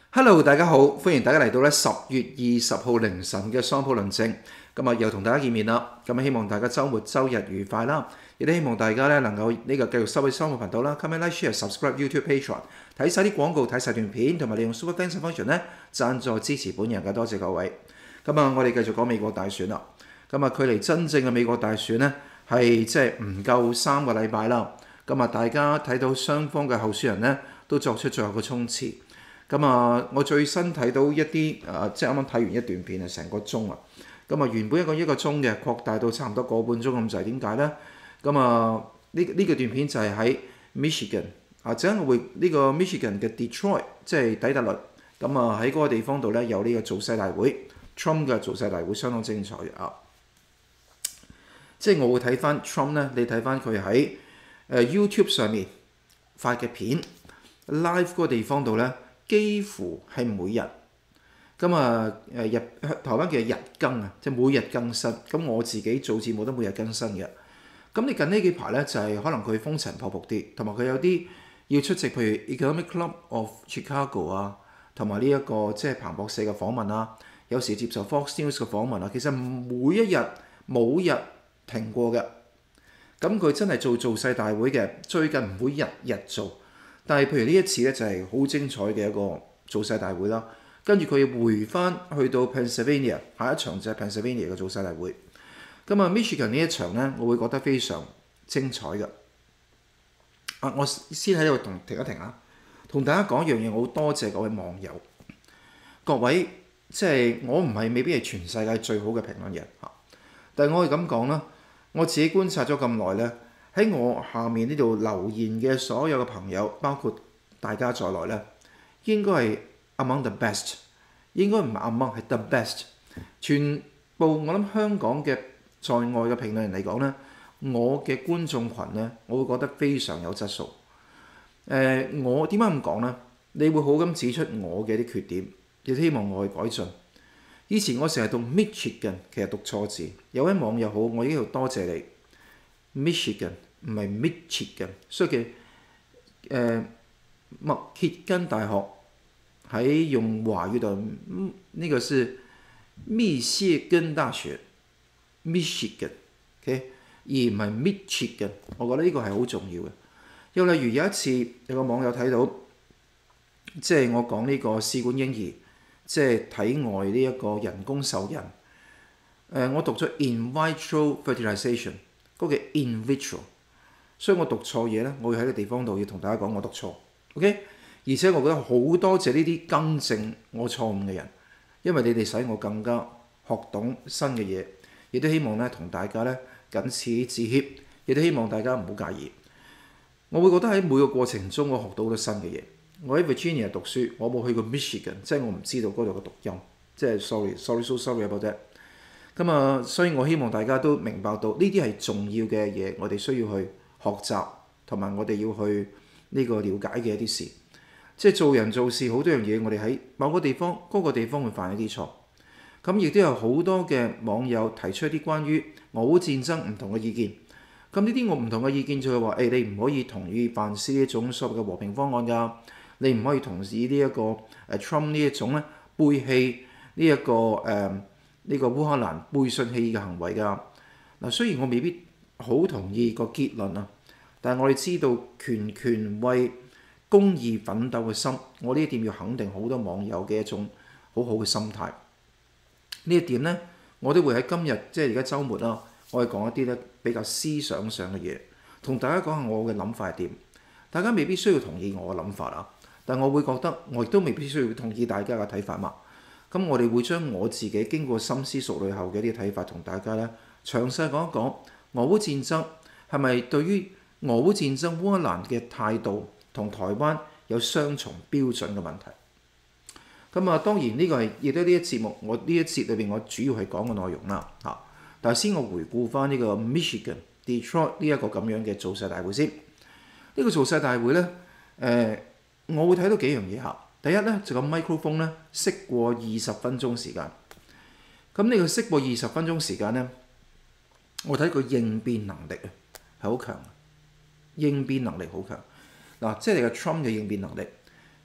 Hello，大家好，歡迎大家嚟到咧10月20號凌晨嘅桑普論證。咁又同大家見面啦。咁希望大家週末週日愉快啦。亦都希望大家咧能夠繼續收睇桑普頻道啦 ，comment like share subscribe YouTube Patreon，睇晒啲廣告，睇晒段片，同埋利用 Super Thanks function 咧贊助支持本人嘅，多謝各位。我哋繼續講美國大選啦。距離真正嘅美國大選呢，係即係唔夠3個禮拜啦。大家睇到雙方嘅候選人呢，都作出最後嘅衝刺。我最新睇到一啲即係啱啱睇完一段片係成個鐘啊。原本一個鐘嘅擴大到差唔多個半鐘咁滯，點解呢？呢個段片就係喺 Michigan 陣間我會呢個 Michigan 嘅 Detroit 即係底特律。喺嗰個地方度呢，有呢個造勢大會 Trump 嘅造勢大會相當精彩啊！即係我會睇翻 Trump 呢，你睇翻佢喺YouTube 上面發嘅片 live 嗰個地方度呢，幾乎係每日台灣叫日更啊，即係每日更新。我自己做節目都每日更新嘅。你近呢幾排呢，就係可能佢風塵僕僕啲，同埋佢有啲要出席，譬如 Economic Club of Chicago 啊，同埋呢一個即係彭博社嘅訪問啊，有時接受 Fox News 嘅訪問啊。其實每一日冇日停過嘅。佢真係做造勢大會嘅，最近唔會日日做。但係譬如呢一次咧就係好精彩嘅一個造勢大會啦。跟住佢要回翻去到 Pennsylvania， 下一場就係 Pennsylvania 嘅造勢大會。Michigan 呢一場咧，我會覺得非常精彩嘅。我先喺度停一停啊，同大家講一樣嘢，我好多謝各位網友，各位即係我唔係未必係全世界最好嘅評論人嚇，但係我係咁講啦，我自己觀察咗咁耐咧。喺我下面呢度留言嘅所有嘅朋友，包括大家在內咧，應該係 among the best， 應該唔係 among 係 the best。全部我諗香港嘅在外嘅評論人嚟講咧，我嘅觀眾群咧，我會覺得非常有質素。我點解咁講咧？你會好咁指出我嘅啲缺點，亦希望我去改進。以前我成日讀 Michigan， 其實讀錯字。有位網友好，我已經好多謝你。Michigan 唔係 Michigan， 所以嘅麥歇根大學喺用華語度呢個是密歇根大學 Michigan，OK，而唔係 Michigan。我覺得呢個係好重要嘅。又例如有一次有個網友睇到，即係我講呢個試管嬰兒，即係體外呢一個人工受孕。我讀咗 in vitro fertilization。嗰個 in vitro， 所以我讀錯嘢咧，我會喺個地方度要同大家講我讀錯 ，OK？ 而且我覺得好多謝呢啲更正我錯誤嘅人，因為你哋使我更加學懂新嘅嘢，亦都希望咧同大家咧僅此致歉，亦都希望大家唔好介意。我會覺得喺每個過程中我學到好多新嘅嘢。我喺 Virginia 讀書，我冇去過 Michigan， 即係我唔知道嗰度嘅讀音，即係 sorry about that。所以我希望大家都明白到呢啲係重要嘅嘢，我哋需要去學習，同埋我哋要去呢個了解嘅一啲事。即係做人做事好多樣嘢，我哋喺某個地方嗰個地方會犯一啲錯。亦都有好多嘅網友提出一啲關於俄烏戰爭唔同嘅意見。呢啲我唔同嘅意見就係話，你唔可以同意范斯呢一種所謂嘅和平方案㗎，你唔可以同意呢一個Trump 呢一種咧背棄呢一個呢個烏克蘭背信棄義嘅行為㗎。雖然我未必好同意個結論啊，但係我哋知道權為公義奮鬥嘅心，我呢一點要肯定好多網友嘅一種好好嘅心態。呢一點呢，我都會喺今日即係而家週末啦，我係講一啲咧比較思想上嘅嘢，同大家講下我嘅諗法係點。大家未必需要同意我嘅諗法啊，但我會覺得我亦都未必需要同意大家嘅睇法嘛。我哋會將我自己經過深思熟慮後嘅一啲睇法同大家咧詳細講一講俄烏戰爭係咪對於俄烏戰爭烏克蘭嘅態度同台灣有雙重標準嘅問題。當然呢個係亦都呢一節目我呢一節裏邊我主要係講嘅內容啦嚇。但係先我回顧翻呢個 Michigan Detroit 呢一個咁樣嘅造勢大會先。呢個造勢大會咧我會睇到幾樣嘢嚇。第一咧就個 microphone 咧熄過20分鐘時間。呢個熄過20分鐘時間咧，我睇佢應變能力係好強，應變能力好強。即係你個 Trump 嘅應變能力。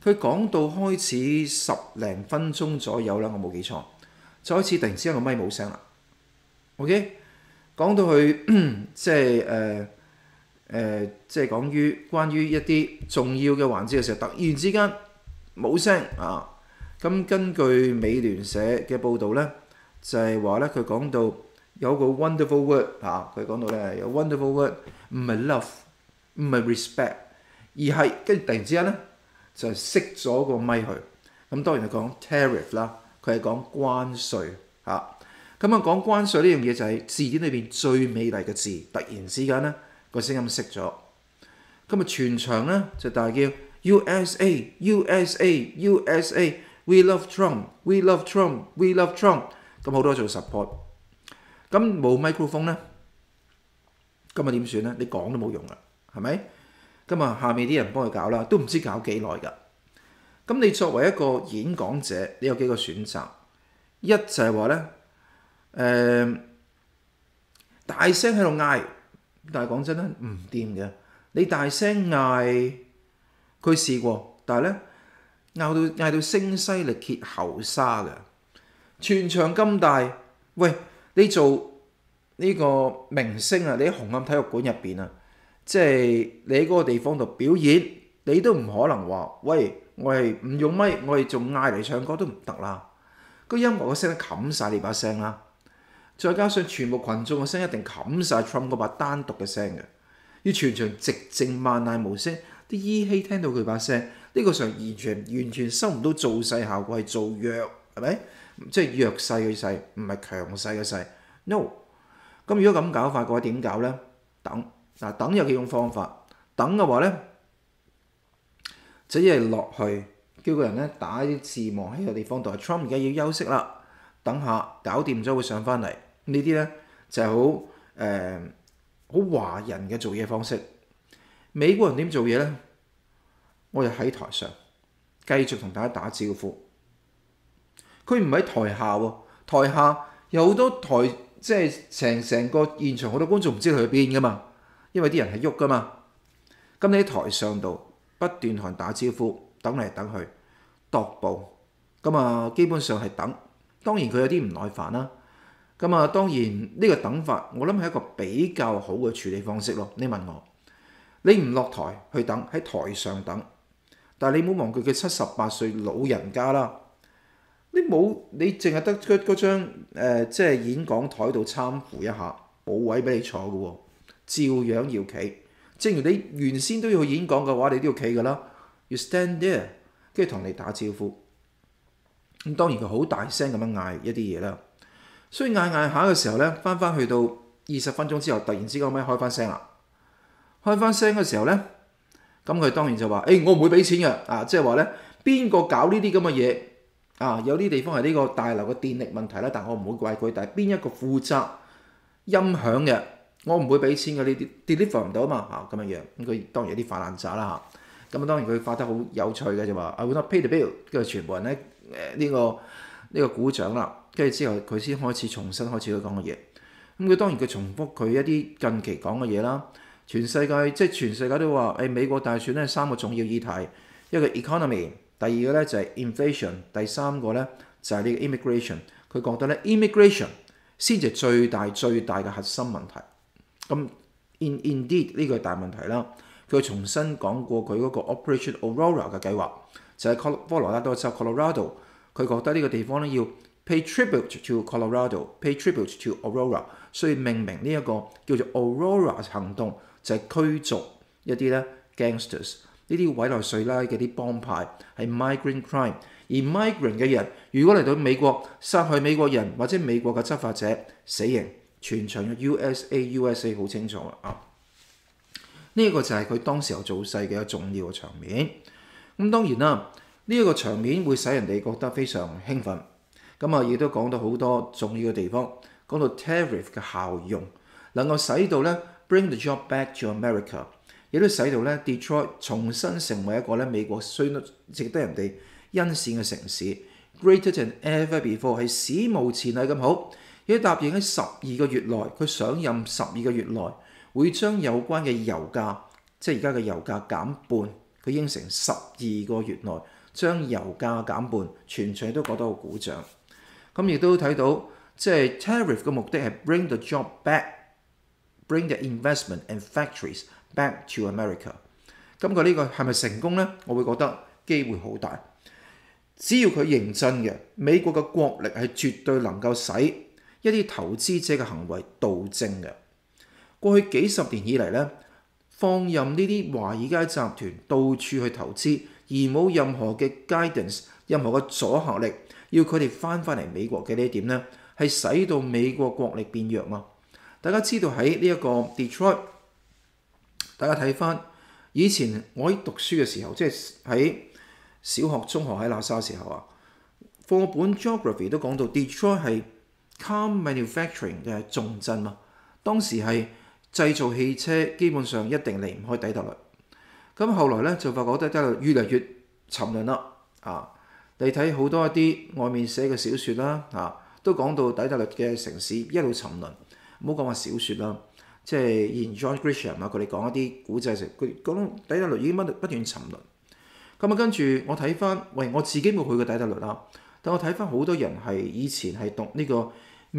佢講到開始10零分鐘左右啦，我冇記錯，就開始突然之間個咪冇聲啦。OK， 講到佢即係關於一啲重要嘅環節嘅時候，突然之間冇聲啊！咁根據美聯社嘅報導咧，就係話咧佢講到有個 wonderful word 佢講到咧有 wonderful word 唔係 love 唔係 respect， 而係跟住突然之間咧就熄咗個咪去。咁當然係講 tariff 啦，佢係講關稅嚇。咁講關稅呢樣嘢就係字典裏邊最美麗嘅字，突然之間咧個聲音熄咗。咁全場咧就大叫 USA USA USA，We love Trump We love Trump We love Trump。咁好多做 support。咁冇 microphone 咧，今日點算咧？你講都冇用啦，係咪？咁下面啲人幫佢搞啦，都唔知搞幾耐㗎。咁你作為一個演講者，你有幾個選擇？一就係話咧，大聲喺度嗌，但係講真咧唔掂嘅。你大聲嗌，佢試過，但係咧嗌到聲嘶力竭喉沙嘅，全場咁大，喂！你做呢個明星啊，你喺紅磡體育館入邊啊，即係你喺嗰個地方度表演，你都唔可能話，喂，我係唔用咪，我係仲嗌嚟唱歌都唔得啦。個音樂嘅聲冚晒你把聲啦，再加上全部群眾嘅聲一定冚晒 Trump 嗰把單獨嘅聲嘅，要全場寂靜萬籟無聲，啲依稀聽到佢把聲，呢個上完全收唔到造勢效果，係做弱，係咪？即係弱勢嘅勢，唔係強勢嘅勢。No， 咁如果咁搞法嘅話，點搞咧？等等有幾種方法。等嘅話咧，就一係落去叫個人咧打啲字幕喺個地方度。Trump 而家要休息啦，等下搞掂咗會上翻嚟。呢啲咧就係好華人嘅做嘢方式。美國人點做嘢咧？我哋喺台上繼續同大家打招呼。佢唔喺台下喎，台下有好多台，即係成個現場好多觀眾唔知佢去邊噶嘛，因為啲人係喐噶嘛。咁你喺台上度不斷同人打招呼，等嚟等去，踱步，咁基本上係等。當然佢有啲唔耐煩啦。咁當然呢個等法，我諗係一個比較好嘅處理方式咯。你問我，你唔落台去等，喺台上等，但係你唔好忘記佢78歲老人家啦。你淨係得嗰張即係演講台度參扶一下，冇位俾你坐嘅喎，照樣要企。正如你原先都要去演講嘅話，你都要企㗎啦，要 stand there， 跟住同你打招呼。咁當然佢好大聲咁樣嗌一啲嘢啦，所以嗌下嘅時候咧，翻去到20分鐘之後，突然之間咪開翻聲啦。開翻聲嘅時候咧，咁佢當然就話：我唔會俾錢嘅，即係話咧，邊個搞呢啲咁嘅嘢？有啲地方係呢個大樓嘅電力問題啦，但我唔會怪佢。但係邊一個負責音響嘅，我唔會俾錢嘅，呢啲 deliver 唔到啊嘛咁樣。咁佢當然有啲發爛渣啦嚇。咁當然佢發得好有趣嘅就話 I will not pay the bill， 跟住全部人咧呢個鼓掌啦。跟住之後佢先重新開始佢講嘅嘢。咁佢當然佢重複佢一啲近期講嘅嘢啦。全世界都話美國大選咧3個重要議題，一個 economy。第二個咧就係 inflation， 第三個咧就係呢個 immigration。佢覺得咧 immigration 先至係最大嘅核心問題。咁 indeed 呢個係大問題啦。佢重新講過佢嗰個 Operation Aurora 嘅計劃，就係科羅拉多州 Colorado。佢覺得呢個地方咧要 pay tribute to Colorado，pay tribute to Aurora， 所以命名呢一個叫做 Aurora 行動，就係驅逐一啲咧 gangsters。呢啲委內瑞拉嘅啲幫派係 migrant crime， 而 migrant 嘅人如果嚟到美國殺害美國人或者美國嘅執法者，死刑。全場嘅 USA 好清楚啊！呢一個就係佢當時候造勢嘅一個重要嘅場面。咁當然啦，呢一個場面會使人哋覺得非常興奮。咁亦都講到好多重要嘅地方，講到 tariff 嘅效用，能夠使到咧 bring the job back to America。亦都使到咧 Detroit 重新成為一個咧美國需值得人哋欣賞嘅城市 ，greater than ever before， 係史無前例咁好。亦都答應喺12個月內，佢上任12個月內會將有關嘅油價，即係而家嘅油價減半， 佢應承12個月內將油價減半，全場都覺得好鼓掌。咁亦都睇到即係 tariff 嘅目的係 bring the job back。Bring the investment and factories back to America。咁佢呢個係咪成功呢？我會覺得機會好大。只要佢認真嘅，美國嘅國力係絕對能夠使一啲投資者嘅行為導正嘅。過去幾十年以嚟呢，放任呢啲華爾街集團到處去投資，而冇任何嘅 guidance、任何嘅阻嚇力，要佢哋翻嚟美國嘅呢一點呢，係使到美國國力變弱嘛。大家知道喺呢一個 Detroit， 大家睇翻以前我喺讀書嘅時候，即係喺小學、中學喺喇沙時候啊，課本 geography 都講到 Detroit 係 car manufacturing 嘅重鎮嘛。當時係製造汽車，基本上一定離唔開底特律。咁後來咧就發覺底特律越嚟越沉淪啦。你睇好多一啲外面寫嘅小説啦，都講到底特律嘅城市一路沉淪。唔好講話小説啦，即係以前 John Grisham 佢哋講一啲古仔時，佢講到底特律已經不斷沉淪。咁跟住我睇翻，我自己冇去過底特律啦，但我睇翻好多人係以前係讀呢個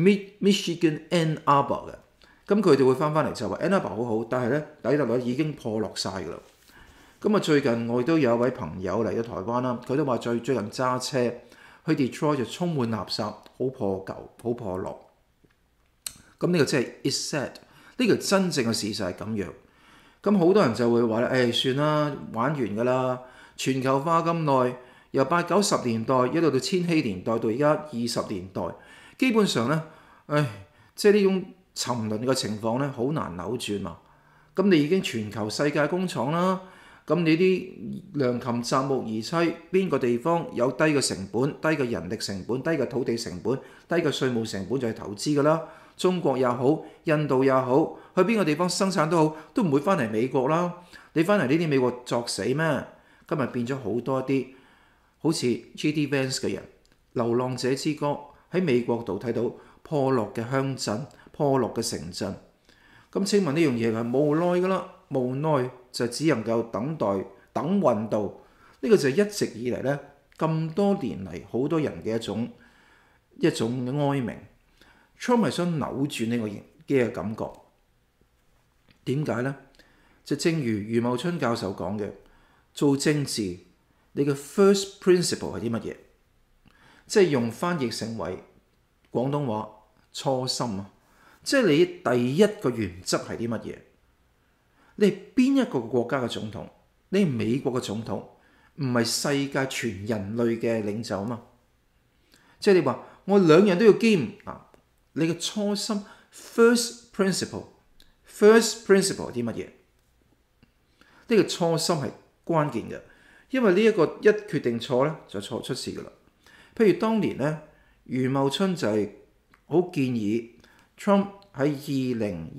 Michigan Ann Arbor 嘅，咁佢哋會翻嚟就話 Ann Arbor 好好，但係咧底特律已經破落晒㗎啦。咁最近我亦都有一位朋友嚟咗台灣啦，佢都話最近揸車去 Detroit 就充滿垃圾，好破舊，好破落。咁呢個真係 it's sad， 呢個真正嘅事實係咁樣。咁好多人就會話咧，算啦，玩完㗎啦。全球化咁耐，由80、90年代一路到千禧年代到而家20年代，基本上咧，即係呢種沉淪嘅情況咧，好難扭轉嘛。咁你已經全球世界工廠啦，咁你啲良禽擇木而棲，邊個地方有低嘅成本、低嘅人力成本、低嘅土地成本、低嘅稅務成本就係投資㗎啦。中國也好，印度也好，去邊個地方生產都好，都唔會翻嚟美國啦。你翻嚟呢啲美國作死咩？今日變咗好多啲好似 J.D. Vance 嘅人，流浪者之歌喺美國度睇到破落嘅鄉鎮、破落嘅城鎮。咁請問呢樣嘢係無奈㗎啦，無奈就只能夠等待等運到。呢個就係一直以嚟咧咁多年嚟好多人嘅一種哀鳴。Trump 係想扭轉呢個嘅感覺，點解呢？就正如余茂春教授講嘅，做政治你嘅 first principle 係啲乜嘢？即係用翻譯成為廣東話初心啊！即係你第一個原則係啲乜嘢？你係邊一個國家嘅總統？你係美國嘅總統，唔係世界全人類嘅領袖啊嘛！即係你話我兩樣都要兼啊！你嘅初心 first principle 係啲乜嘢？呢個初心係關鍵嘅，因為呢一個一決定錯咧就錯出事㗎啦。譬如當年咧，余茂春就係好建議 Trump 喺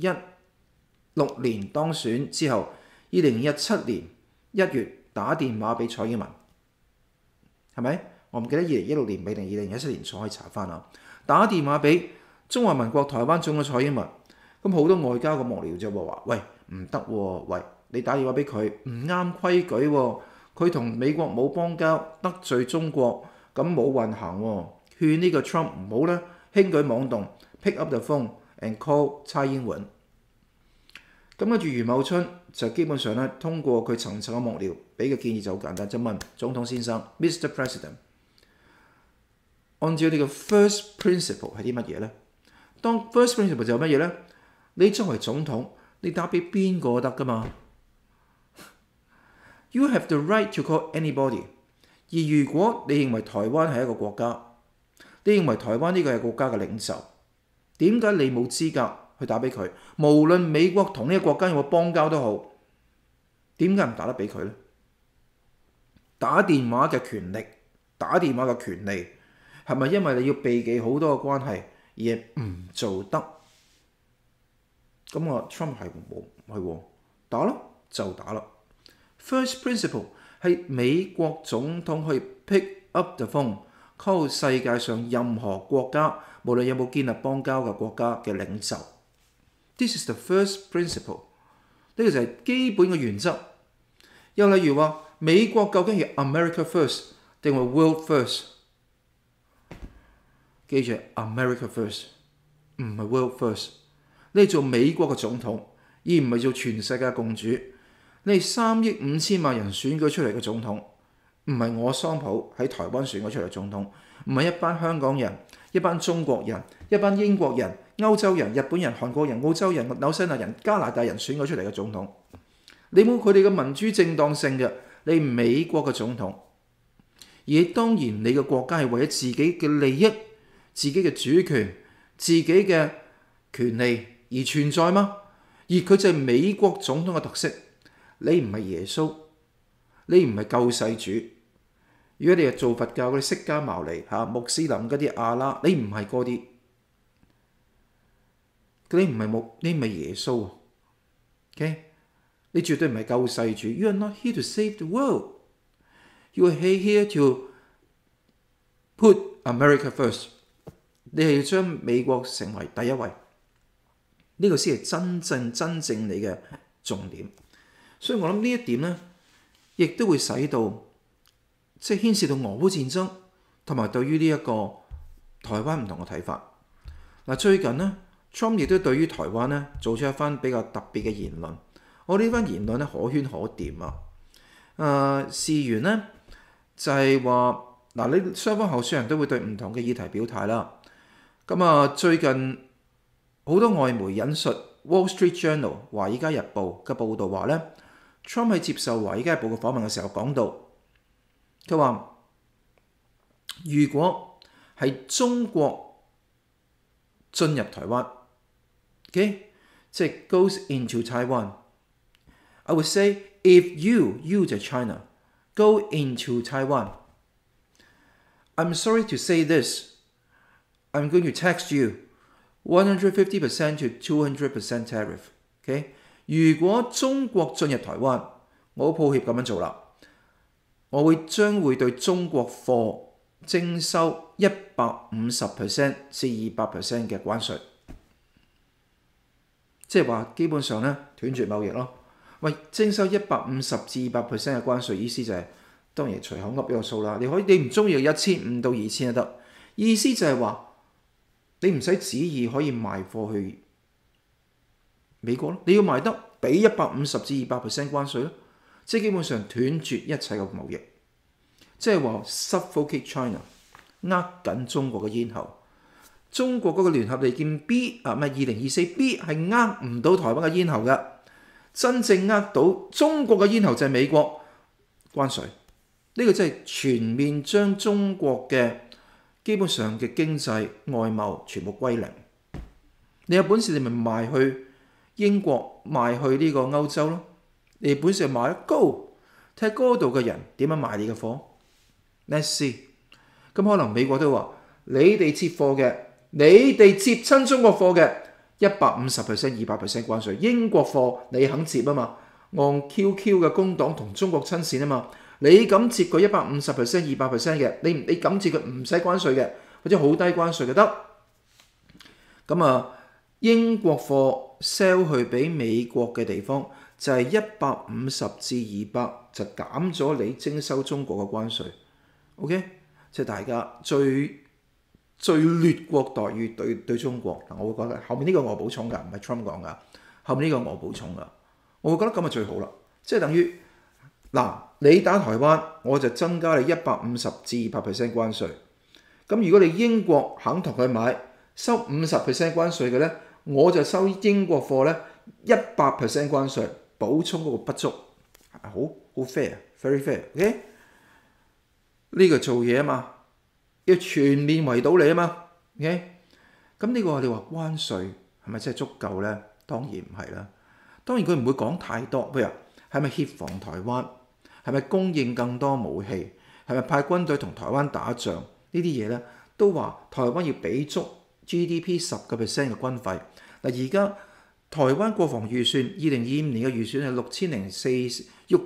2016年當選之後，2017年1月打電話俾蔡英文，係咪？我唔記得2016年尾定2017年初，可以查翻啊。打電話俾中華民國台灣總統蔡英文，咁好多外交嘅幕僚就話：喂，唔得喎，喂，你打電話俾佢唔啱規矩喎，佢同美國冇邦交，得罪中國，咁冇運行喎，勸呢個 Trump 唔好咧輕舉妄動 ，pick up the phone and call 蔡英文。咁跟住余茂春就基本上咧通過佢層層嘅幕僚俾嘅建議就好簡單，就問總統先生 Mr. President， 按照你嘅 first principle 係啲乜嘢咧？當 first principle 就係乜嘢咧？你作為總統，你打俾邊個得㗎嘛 ？You have the right to call anybody。而如果你認為台灣係一個國家，你認為台灣呢個係國家嘅領袖，點解你冇資格去打俾佢？無論美國同呢個國家有冇邦交都好，點解唔打得俾佢咧？打電話嘅權力，打電話嘅權利，係咪因為你要避忌好多嘅關係而唔做得？咁我 Trump 係冇打咯，就打啦。First principle 係美國總統去 pick up the phone call 世界上任何國家，無論有冇建立邦交嘅國家嘅領袖。This is the first principle。呢個就係基本嘅原則。又例如話美國究竟係 America First 定係 World First？ 記住 America First， 唔係 World First。你係做美國嘅總統，而唔係做全世界共主。你係3億5千萬人選舉出嚟嘅總統，唔係我桑普喺台灣選舉出嚟嘅總統，唔係一班香港人、一班中國人、一班英國人、歐洲人、日本人、韓國人、澳洲人、紐西蘭人、加拿大人選舉出嚟嘅總統。你冇佢哋嘅民主正當性嘅，你美國嘅總統。而當然你嘅國家係為咗自己嘅利益、自己嘅主權、自己嘅權利而存在嗎？而佢就係美國總統嘅特色。你唔係耶穌，你唔係救世主。如果你係做佛教嗰啲釋迦牟尼穆斯林嗰啲阿拉，你唔係嗰啲，你唔係耶穌。OK， 你絕對唔係救世主。You are not here to save the world. You are here to put America first. 你係要將美國成為第一位，呢個先係真正你嘅重點。所以我諗呢一點呢，亦都會使到即係牽涉到俄烏戰爭，同埋對於呢一個台灣唔同嘅睇法。最近呢 Trump 亦都對於台灣呢做出一番比較特別嘅言論。我呢番言論呢可圈可點啊！事緣呢就係話你雙方候選人都會對唔同嘅議題表態啦。咁最近好多外媒引述 Wall Street Journal 華爾街日報嘅報導話呢 Trump 喺接受華爾街日報嘅訪問嘅時候講到，佢話如果係中國進入台灣 ，OK， 即係 goes into Taiwan。I would say if you 就 China go into Taiwan, I'm sorry to say this, I'm going to tax you 150% to 200% tariff。OK， 如果中國進入台灣，我好抱歉咁樣做啦，我將會對中國貨徵收150% 至200% 嘅關稅，即係話基本上咧斷絕貿易咯。喂，徵收150至200% 嘅關稅，意思就係當然隨口噏一個數啦。你唔中意1500到2000就得，意思就係話你唔使旨意可以賣貨去美國咯，你要賣得俾150至200% 關稅咯，即係基本上斷絕一切嘅貿易，即係話 suffocate China， 握緊中國嘅咽喉。中國嗰個聯合利劍 B 2024 B 係握唔到台灣嘅咽喉嘅。真正握到中國嘅咽喉就係美國關稅，呢個真係全面將中國嘅基本上嘅經濟外貿全部歸零。你有本事你咪賣去英國，賣去呢個歐洲咯。你本事賣得高，睇下嗰度嘅人點樣買你嘅貨。Let's see， 咁可能美國都話你哋接貨嘅，你哋接親中國貨嘅。150% 200% 關稅，英國貨你肯接啊嘛？按 QQ 嘅工黨同中國親善啊嘛，你敢接佢150% 200% 嘅，你敢接佢唔使關稅嘅，或者好低關稅就得。咁英國貨 sell 去俾美國嘅地方就係150至200，就減咗你徵收中國嘅關稅。OK， 即係大家最劣國待遇對中國，我會覺得後面呢個我補充㗎，唔係 Trump 講㗎，後面呢個我補充㗎，我會覺得咁就最好啦，即係等於你打台灣，我就增加你150至200% 關稅。咁如果你英國肯同佢買，收50% 關稅嘅咧，我就收英國貨咧100% 關稅，補充嗰個不足，好 fair，very fair，OK？ 呢個做嘢啊嘛。要全面圍堵你啊嘛 ，OK？ 咁呢個你話關稅係咪真係足夠呢？當然唔係啦。當然佢唔會講太多，譬如係咪協防台灣，係咪供應更多武器，係咪派軍隊同台灣打仗呢啲嘢呢？都話台灣要俾足 GDP 10% 嘅軍費。而家台灣國防預算2025年嘅預算係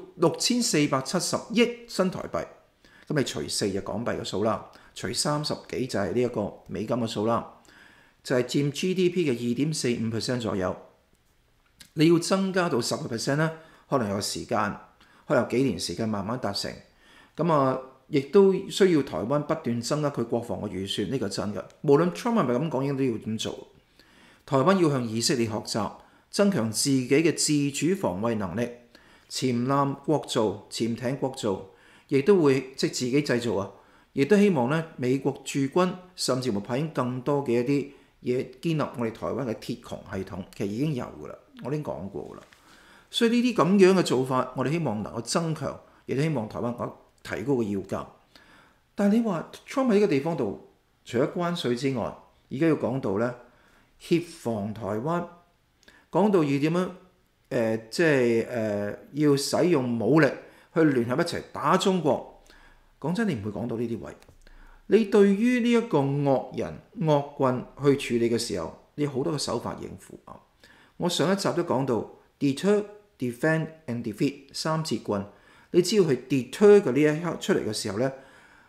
6470億新台幣，咁你除4就港幣嘅數啦。除30幾就係呢一個美金嘅數啦，就係佔 GDP 嘅2.45% 左右。你要增加到10% 咧，可能有時間， 可能有幾年時間慢慢達成。咁啊，亦都需要台灣不斷增加佢國防嘅預算，呢個真嘅。無論 Trump 係咪咁講，應該都要點做。台灣要向以色列學習，增強自己嘅自主防衛能力，潛艦國造、潛艇國造，亦都會即係自己製造啊！亦都希望咧美國駐軍，甚至乎派遣更多嘅一啲嘢建立我哋台灣嘅鐵穹系統，其實已經有㗎啦，我已經講過啦。所以呢啲咁樣嘅做法，我哋希望能夠增強，亦都希望台灣能夠提高個要價。但係你話 Trump 喺呢個地方度，除咗關稅之外，而家要講到咧協防台灣，講到要點樣要使用武力去聯合一齊打中國。講真，你唔會講到呢啲位。你對於呢一個惡人惡棍去處理嘅時候，你有好多嘅手法應付啊。我上一集都講到 deter、defend and defeat 三節棍。你只要去 deter 嘅呢一刻出嚟嘅時候咧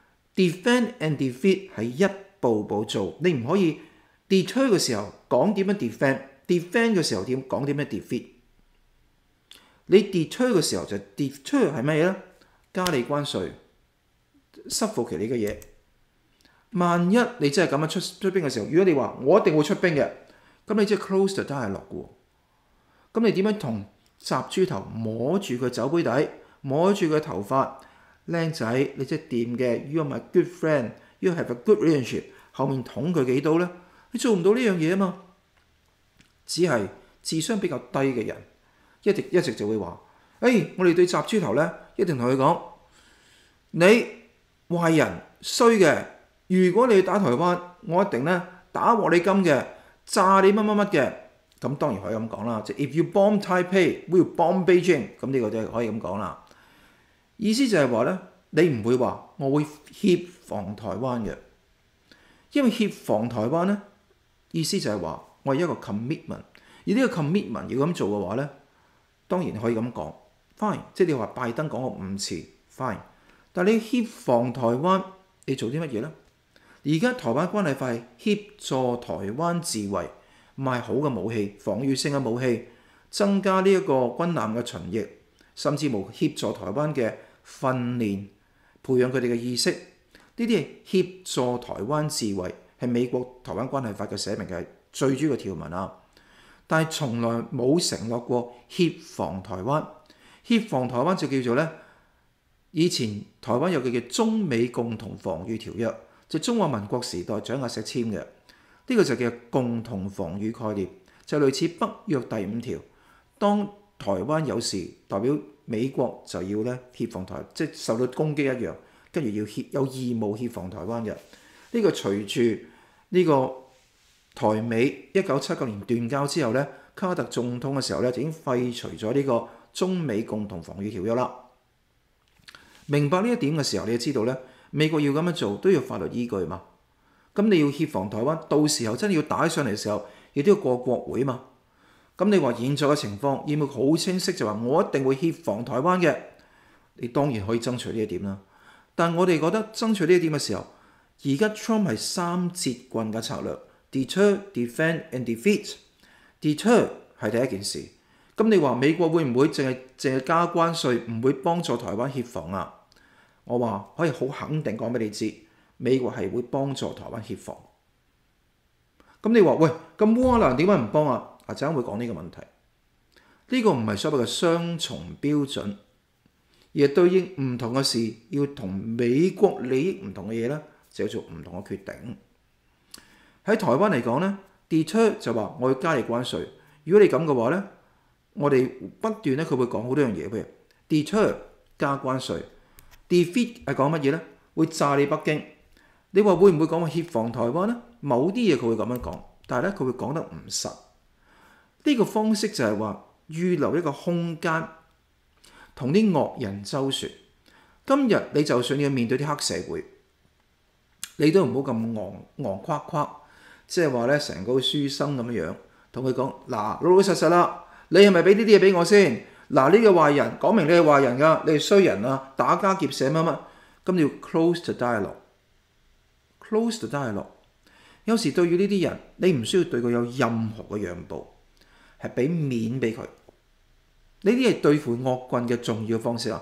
，defend and defeat 係一步步做。你唔可以 deter 嘅時候講點樣 defend 嘅時候講點樣 defeat。你 deter 嘅時候就 deter 係乜嘢咧？加你關稅。suffocate你嘅嘢，萬一你真係咁樣出兵嘅時候，如果你話我一定會出兵嘅，咁你即係 close the dialogue喎。咁你點樣同習豬頭摸住佢酒杯底，摸住佢頭髮，靚仔你即係掂嘅 ，you are my good friend，you have a good relationship， 後面捅佢幾刀咧？你做唔到呢樣嘢啊嘛，只係智商比較低嘅人，一直就會話，我哋對習豬頭咧，一定同佢講，你壞人衰嘅，如果你去打台灣，我一定咧打鑊你金嘅，炸你乜乜乜嘅。咁當然可以咁講啦，即係 if you bomb Taipei，we'll bomb Beijing。咁呢個就可以咁講啦。意思就係話咧，你唔會話我會協防台灣嘅，因為協防台灣咧，意思就係話我係一個 commitment。而呢個 commitment 要咁做嘅話咧，當然可以咁講 fine。即係你話拜登講過5次 fine。但係你協防台灣，你做啲乜嘢咧？而家台灣關係法係協助台灣自衛，賣好嘅武器、防禦性嘅武器，增加呢一個軍艦嘅巡役，甚至乎協助台灣嘅訓練，培養佢哋嘅意識。呢啲係協助台灣自衛，係美國台灣關係法嘅寫明嘅最主要嘅條文啊！但係從來冇承諾過協防台灣。協防台灣就叫做咧。以前台灣有個叫中美共同防禦條約，就中華民國時代蔣介石簽嘅，呢個就叫共同防禦概念，就類似北約第5條。當台灣有事，代表美國就要咧協防台，即係受到攻擊一樣，跟住要有義務協防台灣嘅。呢個隨住呢個台美1979年斷交之後咧，卡特總統嘅時候咧就已經廢除咗呢個中美共同防禦條約啦。明白呢一點嘅時候，你就知道咧，美國要咁樣做都要法律依據嘛。咁你要協防台灣，到時候真係要打起上嚟嘅時候，亦都要過國會嘛。咁你話現在嘅情況，要唔要好清晰就話我一定會協防台灣嘅？你當然可以爭取呢一點啦。但我哋覺得爭取呢一點嘅時候，而家 Trump 係3節棍嘅策略 ：deter、defend and defeat。deter 係第一件事。咁你話美國會唔會淨係加關稅，唔會幫助台灣協防啊？我話可以好肯定講俾你知，美國係會幫助台灣協防。咁你話喂，咁烏克蘭點解唔幫啊？陣間會講呢個問題。呢個唔係所謂嘅雙重標準，而係對應唔同嘅事，要同美國利益唔同嘅嘢咧，就要做唔同嘅決定。喺台灣嚟講咧 deter 就話我要加你關稅。如果你咁嘅話咧，我哋不斷咧，佢會講好多樣嘢，譬如 deter 加關稅 ，defeat 係講乜嘢咧？會炸你北京。你話會唔會講話協防台灣咧？某啲嘢佢會咁樣講，但係咧佢會講得唔實。呢個方式就係話預留一個空間，同啲惡人周旋。今日你就算要面對啲黑社會，你都唔好咁戇誇誇，即係話咧成個書生咁樣，同佢講嗱老老實實啦。你係咪俾呢啲嘢俾我先？嗱，呢個壞人講明你係壞人㗎，你係衰人啊，打家劫舍乜乜，咁你要 close the dialogue。close the dialogue。有時對於呢啲人，你唔需要對佢有任何嘅讓步，係俾面俾佢。呢啲係對付惡棍嘅重要方式啊！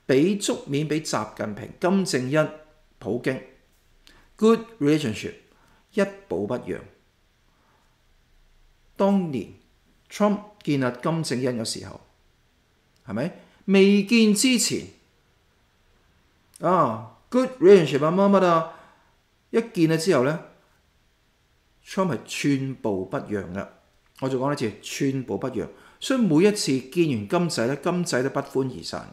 俾足面俾習近平、金正恩、普京 good relationship 一步不讓。當年 Trump 見阿金正恩嘅時候，係咪未見之前good relationship 乜乜啊，一見咗之後咧 ，Trump 係寸步不讓嘅。我再講一次，寸步不讓。所以每一次見完金仔咧，金仔都不歡而散。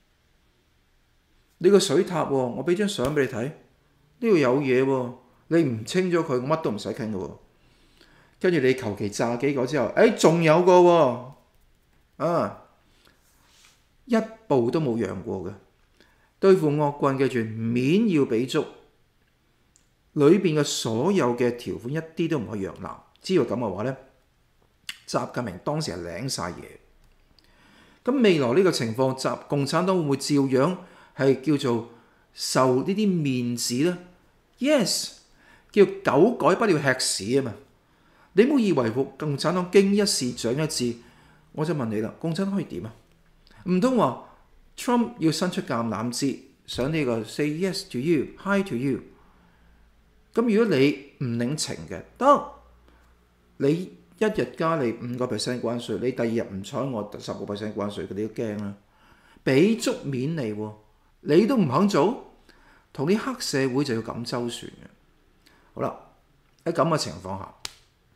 你個水塔喎，我俾張相俾你睇，呢度有嘢喎，你唔清咗佢，乜都唔使傾嘅喎。跟住你求其炸幾個之後，仲有個喎，一步都冇讓過嘅。對付惡棍記住，面要俾足，裏邊嘅所有嘅條款一啲都唔可以讓難。只要咁嘅話咧，習近平當時係領晒嘢。咁未來呢個情況，共產黨會唔會照樣係叫做受呢啲面子咧 ？Yes， 叫狗改不了吃屎啊嘛！你唔好以為共產黨經一事長一智，我就問你啦，共產黨可以點啊？唔通話 Trump 要伸出橄欖枝，想呢個 say yes to you，hi to you。咁如果你唔領情嘅，得你一日加你5% 關稅，你第二日唔睬我10% 關稅，佢哋都驚啦。俾足面你喎，你都唔肯做，同啲黑社會就要咁周旋嘅。好啦，喺咁嘅情況下，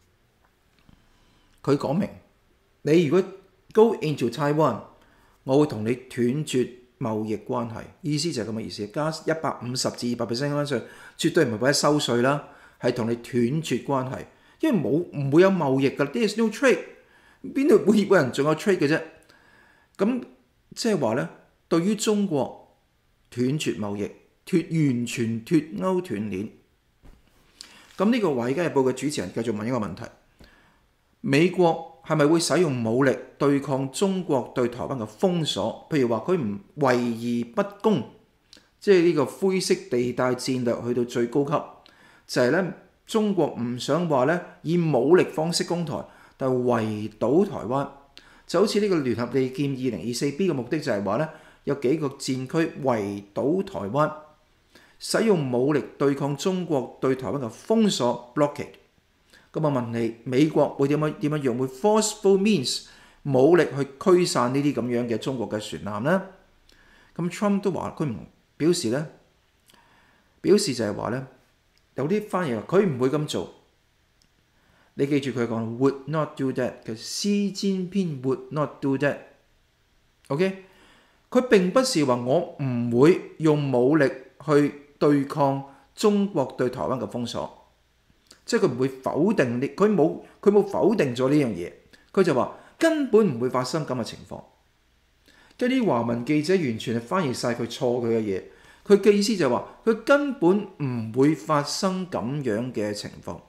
佢講明你如果 go into Taiwan， 我會同你斷絕貿易關係，意思就係咁嘅意思，加150至200% 關稅，絕對唔係為咗收稅啦，係同你斷絕關係，因為唔會有貿易㗎 ，there is no trade， 邊度會有人仲有 trade 嘅啫？咁即係話咧，對於中國斷絕貿易，完全脫鈎斷鏈。咁呢個《華爾街日報》嘅主持人繼續問一個問題：美國係咪會使用武力對抗中國對台灣嘅封鎖？譬如話佢唔圍而不攻，即係呢個灰色地帶戰略去到最高級，就係咧中國唔想話咧以武力方式攻台，但係圍堵台灣，就好似呢個聯合利劍 2024B 嘅目的就係話咧有幾個戰區圍堵台灣，使用武力對抗中國對台灣嘅封鎖 blockade。咁我問你，美國會點樣用？會 forceful means 武力去驅散呢啲咁樣嘅中國嘅船艦呢？咁 Trump 都話佢唔表示咧，表示就係話咧，有啲翻譯話佢唔會咁做。你記住佢講 would not do that， 其實習近平 would not do that。OK， 佢並不是話我唔會用武力去對抗中國對台灣嘅封鎖。即係佢唔會否定你，佢冇否定咗呢樣嘢，佢就話根本唔會發生咁嘅情況。跟啲華文記者完全係翻譯晒佢錯佢嘅嘢，佢嘅意思就係話佢根本唔會發生咁樣嘅情況，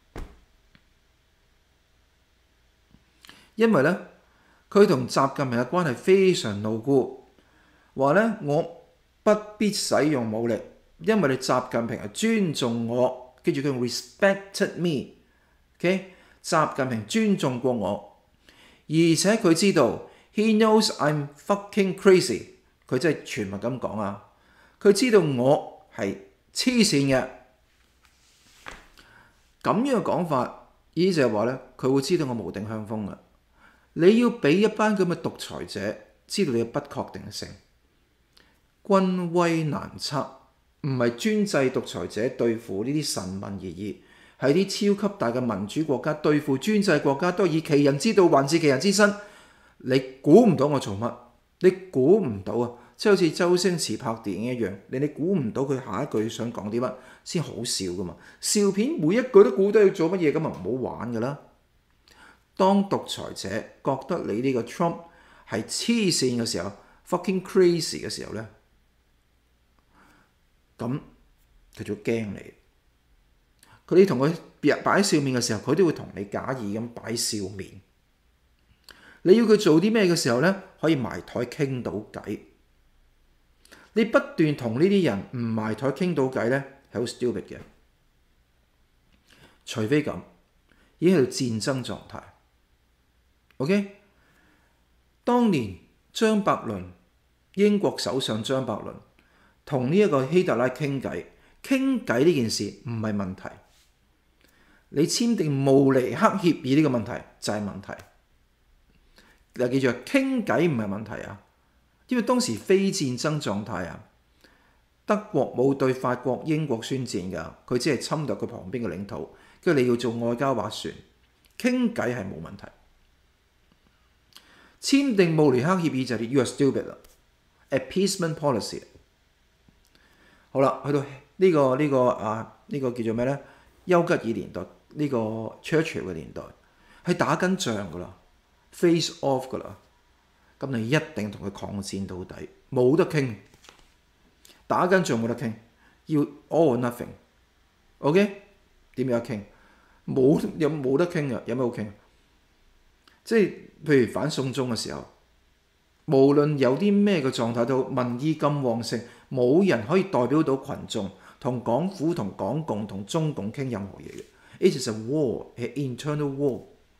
因為咧佢同習近平嘅關係非常牢固，話咧我不必使用武力，因為你習近平係尊重我。記住佢 respected me，OK？ 習近平尊重過我，而且佢知道 he knows I'm fucking crazy， 佢真係全文咁講啊！佢知道我係黐線嘅，咁樣嘅講法，意思就係話咧，佢會知道我無定向瘋嘅。你要俾一班咁嘅獨裁者知道你嘅不確定性，軍威難測。唔係專制獨裁者對付呢啲臣民而已，係啲超級大嘅民主國家對付專制國家，都以其人之道還治其人之身。你估唔到我做乜？你估唔到啊！即係好似周星馳拍電影一樣，你估唔到佢下一句想講啲乜先好笑噶嘛？笑片每一句都估到要做乜嘢，咁啊唔好玩噶啦！當獨裁者覺得你呢個 Trump 係黐線嘅時候 ，fucking crazy 嘅時候咧。咁佢就驚你，佢哋同佢擺笑面嘅時候，佢都會同你假意咁擺笑面。你要佢做啲咩嘅時候咧，可以埋台傾到偈。你不斷同呢啲人唔埋台傾到偈咧，係好 stupid 嘅。除非咁，已經係戰爭狀態。OK， 當年張伯倫英國首相張伯倫同呢一個希特拉傾偈呢件事唔係問題，你簽訂慕尼黑協議呢個問題就係問題。嗱，記住傾偈唔係問題啊，因為當時非戰爭狀態啊，德國冇對法國、英國宣戰㗎，佢只係侵略佢旁邊嘅領土，跟住你要做外交斡旋，傾偈係冇問題。簽訂慕尼黑協議就係 You are stupid 啦 ，appeasement policy。好啦，去到呢個叫做咩咧？丘吉爾年代呢個 Churchill 嘅年代係打緊仗㗎啦 ，face off 㗎啦，咁你一定同佢抗戰到底，冇得傾，打緊仗冇得傾，要 all or nothing。OK？ 點有得傾？冇得傾啊！有咩好傾？即係譬如反送中嘅時候，無論有啲咩嘅狀態都好，民意咁旺盛，冇人可以代表到群眾同港府、同港共、同中共傾任何嘢嘅。It is a war, an internal war。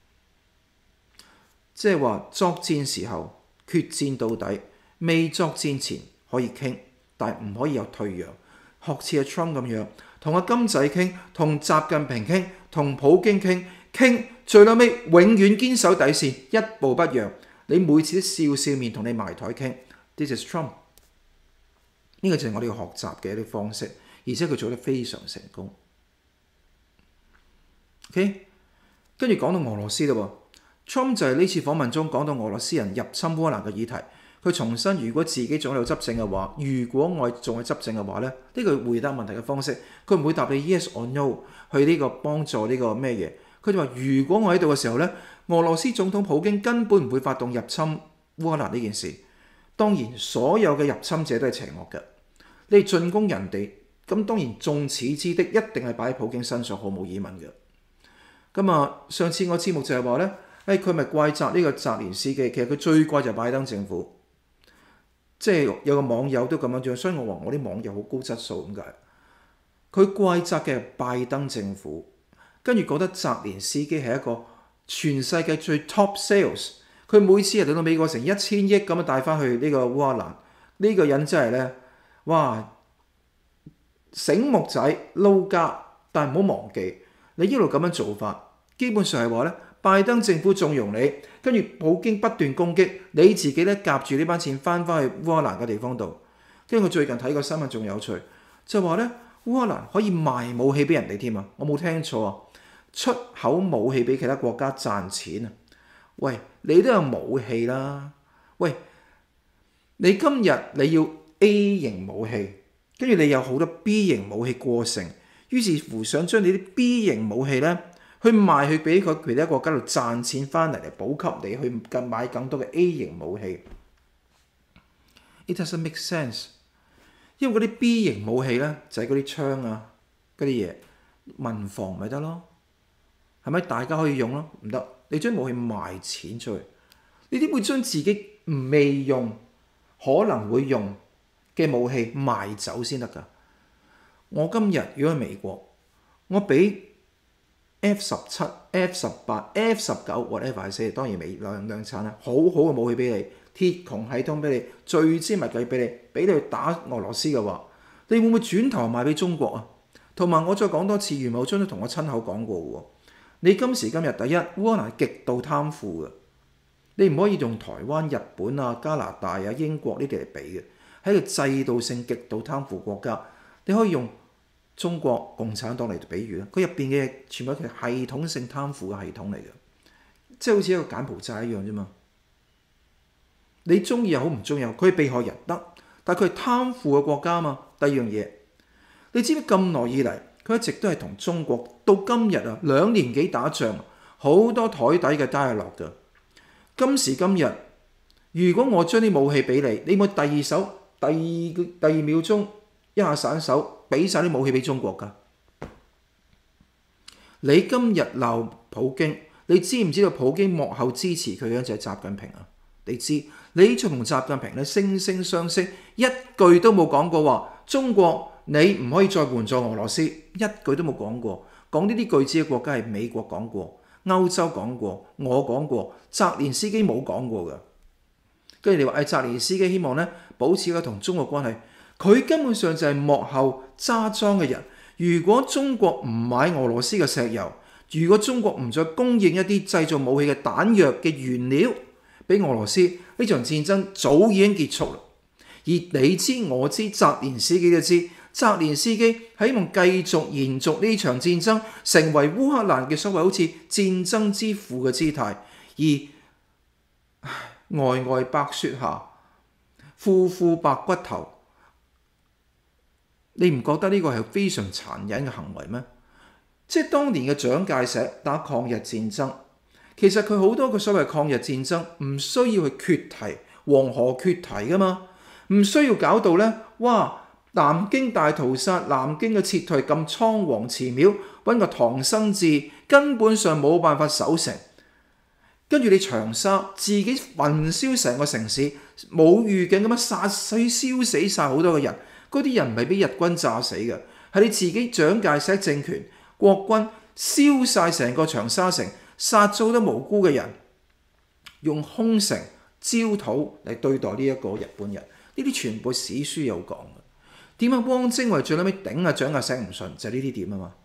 即係話作戰時候決戰到底，未作戰前可以傾，但係唔可以有退讓。學似阿 Trump 咁樣，同阿金仔傾，同習近平傾，同普京傾，最後尾永遠堅守底線，一步不讓。你每次都笑笑面同你埋台傾 ，This is Trump。呢個就係我哋要學習嘅一啲方式，而且佢做得非常成功。OK， 跟住講到俄羅斯啦喎 ，Trump 就係呢次訪問中講到俄羅斯人入侵烏克蘭嘅議題，佢重申如果自己仲喺度執政嘅話，如果我仲係執政嘅話咧，呢個回答問題嘅方式，佢唔會答你 yes or no 去呢個幫助呢個咩嘢。佢就話：如果我喺度嘅時候咧，俄羅斯總統普京根本唔會發動入侵烏克蘭呢件事。當然，所有嘅入侵者都係邪惡嘅。你進攻人哋，咁當然眾矢之的一定係擺喺普京身上，毫無疑問嘅。咁啊，上次我節目就係話咧，佢咪怪責呢個澤連斯基，其實佢最怪就係拜登政府。即係有個網友都咁樣講，所以我話我啲網友好高質素咁解。佢怪責嘅係拜登政府。跟住覺得澤連斯基係一個全世界最 top sales， 佢每次嚟到美國成1000億咁樣帶翻去呢個烏克蘭，呢個人真係咧，哇，醒目仔撈家，但係唔好忘記，你一路咁樣做法，基本上係話咧，拜登政府縱容你，跟住普京不斷攻擊，你自己咧夾住呢班錢翻去烏克蘭嘅地方度。跟住佢最近睇個新聞仲有趣，就話咧烏克蘭可以賣武器俾人哋添啊！我冇聽錯啊！出口武器俾其他國家賺錢啊！喂，你都有武器啦！喂，你今日你要 A 型武器，跟住你有好多 B 型武器過剩，於是乎想將你啲 B 型武器咧去賣去俾佢其他國家度賺錢翻嚟補給你去買更多嘅 A 型武器。It doesn't make sense， 因為嗰啲 B 型武器咧就係嗰啲槍啊嗰啲嘢，民防咪得咯。係咪大家可以用咯？唔得，你將武器賣錢出去，你點會將自己未用可能會用嘅武器賣走先得㗎？我今日如果喺美國，我俾 F-17、F-18、F-19 whatever 係當然未量產啦，好好嘅武器俾你，鐵穹系統俾你，最精密嘅俾你去打俄羅斯嘅話，你會唔會轉頭賣俾中國啊？同埋我再講多次，袁茂春都同我親口講過喎。你今時今日第一，烏克蘭極度貪腐嘅，你唔可以用台灣、日本啊、加拿大啊、英國呢啲嚟比嘅，係一個制度性極度貪腐國家。你可以用中國共產黨嚟比喻啦，佢入邊嘅全部係系統性貪腐嘅系統嚟嘅，即係好似一個柬埔寨一樣啫嘛。你中意又好，唔中意又好，佢係被害人得，但係佢係貪腐嘅國家嘛。第二樣嘢，你知唔知咁耐以嚟？佢一直都係同中國到今日啊，2年幾打仗，好多台底嘅 dialogue㗎。今時今日，如果我將啲武器俾你，你冇第二手、第二秒鐘一下散手，俾晒啲武器俾中國㗎。你今日鬧普京，你知唔知道普京幕後支持佢嘅就係習近平啊？你知，你仲同習近平咧惺惺相惜，一句都冇講過話中國。你唔可以再援助俄羅斯，一句都冇講過。講呢啲句子嘅國家係美國講過、歐洲講過、我講過，澤連斯基冇講過㗎。跟住你話澤連斯基希望咧保持咗同中國關係，佢根本上就係幕後揸莊嘅人。如果中國唔買俄羅斯嘅石油，如果中國唔再供應一啲製造武器嘅彈藥嘅原料俾俄羅斯，呢場戰爭早已經結束啦。而你知我知，澤連斯基都知，澤連斯基係希望繼續延續呢場戰爭，成為烏克蘭嘅所謂好似戰爭之父嘅姿態。而呆呆白雪下，副副白骨頭，你唔覺得呢個係非常殘忍嘅行為咩？即係當年嘅蔣介石打抗日戰爭，其實佢好多嘅所謂抗日戰爭唔需要去決堤，黃河決堤噶嘛，唔需要搞到呢。哇！南京大屠殺，南京嘅撤退咁倉皇辭廟，揾個唐生智根本上冇辦法守城，跟住你長沙自己焚燒成個城市，冇預警咁樣燒死晒好多嘅人，嗰啲人唔係俾日軍炸死嘅，係你自己蔣介石政權國軍燒晒成個長沙城，殺咗好多無辜嘅人，用空城焦土嚟對待呢一個日本人，呢啲全部史書有講嘅。點解汪精衛最後尾頂啊蔣介石唔順？就係呢啲點啊嘛，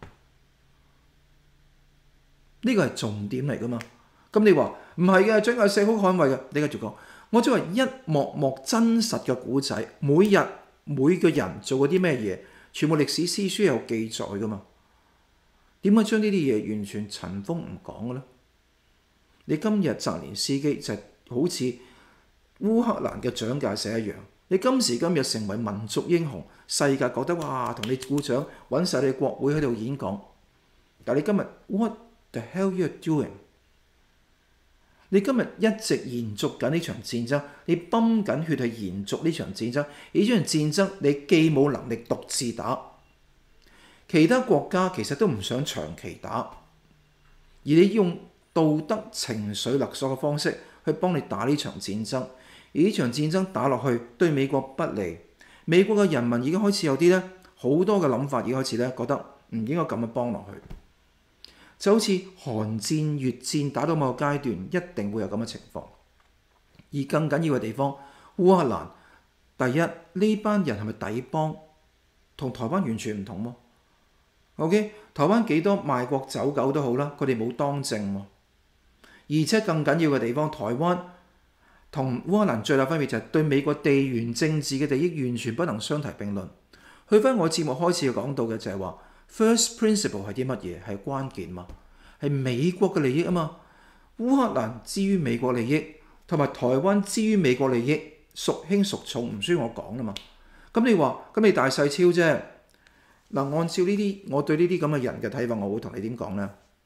呢個係重點嚟噶嘛。咁你話唔係嘅，蔣介石好捍衛嘅，你繼續講。我作為一幕幕真實嘅古仔，每日每個人做過啲咩嘢，全部歷史史書有記載噶嘛。點解將呢啲嘢完全塵封唔講嘅咧？你今日澤連斯基就好似烏克蘭嘅蔣介石一樣，你今時今日成為民族英雄，世界覺得哇，同你鼓掌，揾晒你國會喺度演講。但你今日 what the hell you doing？ 你今日一直延續緊呢場戰爭，你泵緊血去延續呢場戰爭，而呢場戰爭你既冇能力獨自打，其他國家其實都唔想長期打，而你用道德情緒勒索嘅方式去幫你打呢場戰爭，而呢場戰爭打落去對美國不利，美國嘅人民已經開始有啲咧好多嘅諗法，已經開始咧覺得唔應該咁樣幫落去，就好似韓戰、越戰打到某個階段，一定會有咁嘅情況。而更緊要嘅地方，烏克蘭第一呢班人係咪底幫？同台灣完全唔同喎。OK， 台灣幾多賣國走狗都好啦，佢哋冇當政喎。而且更緊要嘅地方，台灣同烏克蘭最大分別就係對美國地緣政治嘅利益完全不能相提並論。去翻我節目開始講到嘅就係話 ，first principle 係啲乜嘢？係關鍵嘛，係美國嘅利益啊嘛。烏克蘭之於美國利益，同埋台灣之於美國利益，孰輕孰重唔需要我講啦嘛。咁你話，咁你大細超啫。嗱，按照呢啲我對呢啲咁嘅人嘅睇法，我會同你點講呢？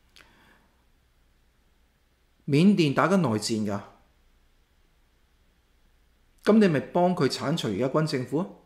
緬甸打緊內戰㗎，咁你咪幫佢剷除而家軍政府啊？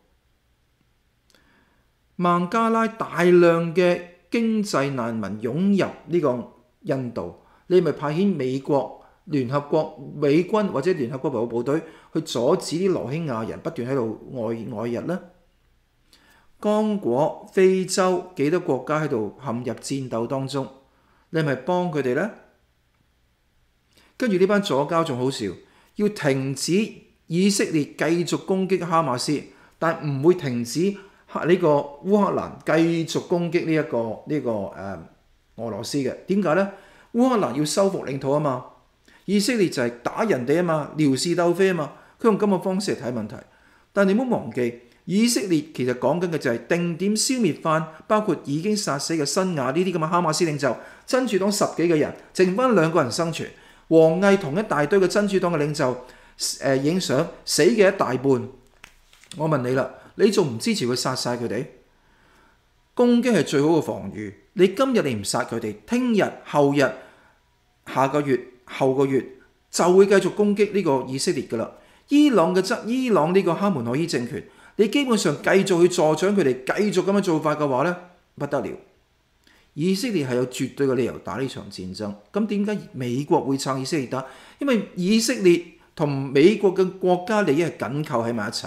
孟加拉大量嘅經濟難民湧入呢個印度，你咪派遣美國、聯合國、美軍或者聯合國維護部隊去阻止啲羅興亞人不斷喺度外溢呢？剛果、非洲幾多國家喺度陷入戰鬥當中，你係咪幫佢哋呢？跟住呢班左膠仲好笑，要停止以色列繼續攻擊哈馬斯，但唔會停止呢個烏克蘭繼續攻擊呢個俄羅斯嘅。點解呢？烏克蘭要收復領土啊嘛，以色列就係打人哋啊嘛，撩事鬥非啊嘛，佢用咁嘅方式嚟睇問題。但你唔好忘記，以色列其實講緊嘅就係定點消滅翻，包括已經殺死嘅辛亞呢啲咁嘅哈馬斯領袖，真主黨10幾個人，剩翻2個人生存。王毅同一大堆嘅真主黨嘅領袖影相，死嘅一大半。我問你啦，你仲唔支持佢殺晒佢哋？攻擊係最好嘅防禦。你今日你唔殺佢哋，聽日、後日、下個月、後個月就會繼續攻擊呢個以色列噶啦。伊朗呢個哈門內伊政權，你基本上繼續去助長佢哋繼續咁樣做法嘅話呢，不得了。以色列係有絕對嘅理由打呢場戰爭。咁點解美國會撐以色列打？因為以色列同美國嘅國家利益係緊扣喺埋一齊。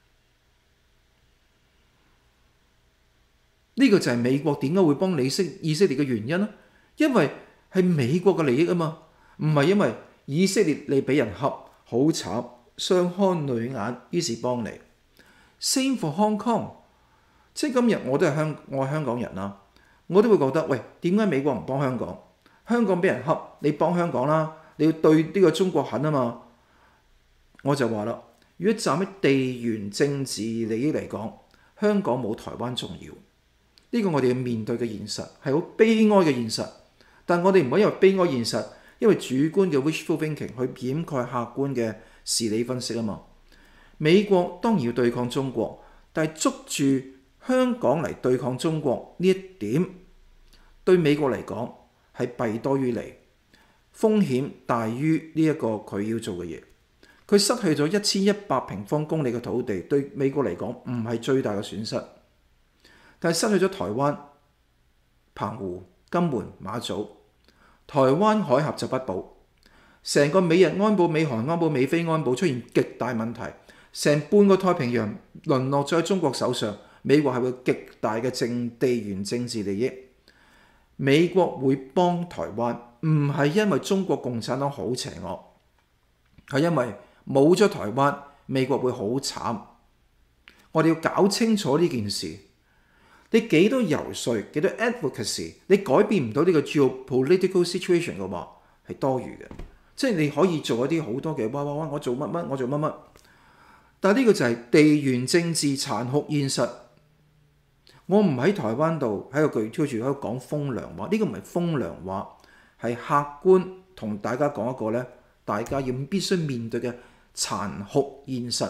呢個就係美國點解會幫以色列嘅原因啦。因為係美國嘅利益啊嘛，唔係因為以色列你俾人恰好慘， 相看淚眼，於是幫你。Same for Hong Kong，即係今日我都係我係香港人啦，我都會覺得喂，點解美國唔幫香港？香港俾人恰，你幫香港啦，你要對呢個中國狠啊嘛。我就話啦，如果站喺地緣政治利益嚟講，香港冇台灣重要。呢個我哋要面對嘅現實係好悲哀嘅現實，但我哋唔可以因為悲哀現實，因為主觀嘅 wishful thinking 去掩蓋客觀嘅事理分析啊嘛。美國當然要對抗中國，但係捉住香港嚟對抗中國呢一點，對美國嚟講係弊多於利，風險大於呢一個佢要做嘅嘢。佢失去咗1100平方公里嘅土地，對美國嚟講唔係最大嘅損失。但係失去咗台灣、澎湖、金門、馬祖，台灣海峽就不保，成個美日安保、美韓安保、美菲安保出現極大問題，成半個太平洋淪落在中國手上，美國係會極大嘅地緣政治利益。美國會幫台灣，唔係因為中國共產黨好邪惡，係因為冇咗台灣，美國會好慘。我哋要搞清楚呢件事。你幾多游說，幾多 advocacy， 你改變唔到呢個 geopolitical situation 嘅話，係多餘嘅。即係你可以做一啲好多嘅我做乜乜，我做乜乜。但係呢個就係地緣政治殘酷現實。我唔喺台灣度喺度住喺度講風涼話，呢個唔係風涼話，係客觀同大家講一個咧，大家要必須面對嘅殘酷現實。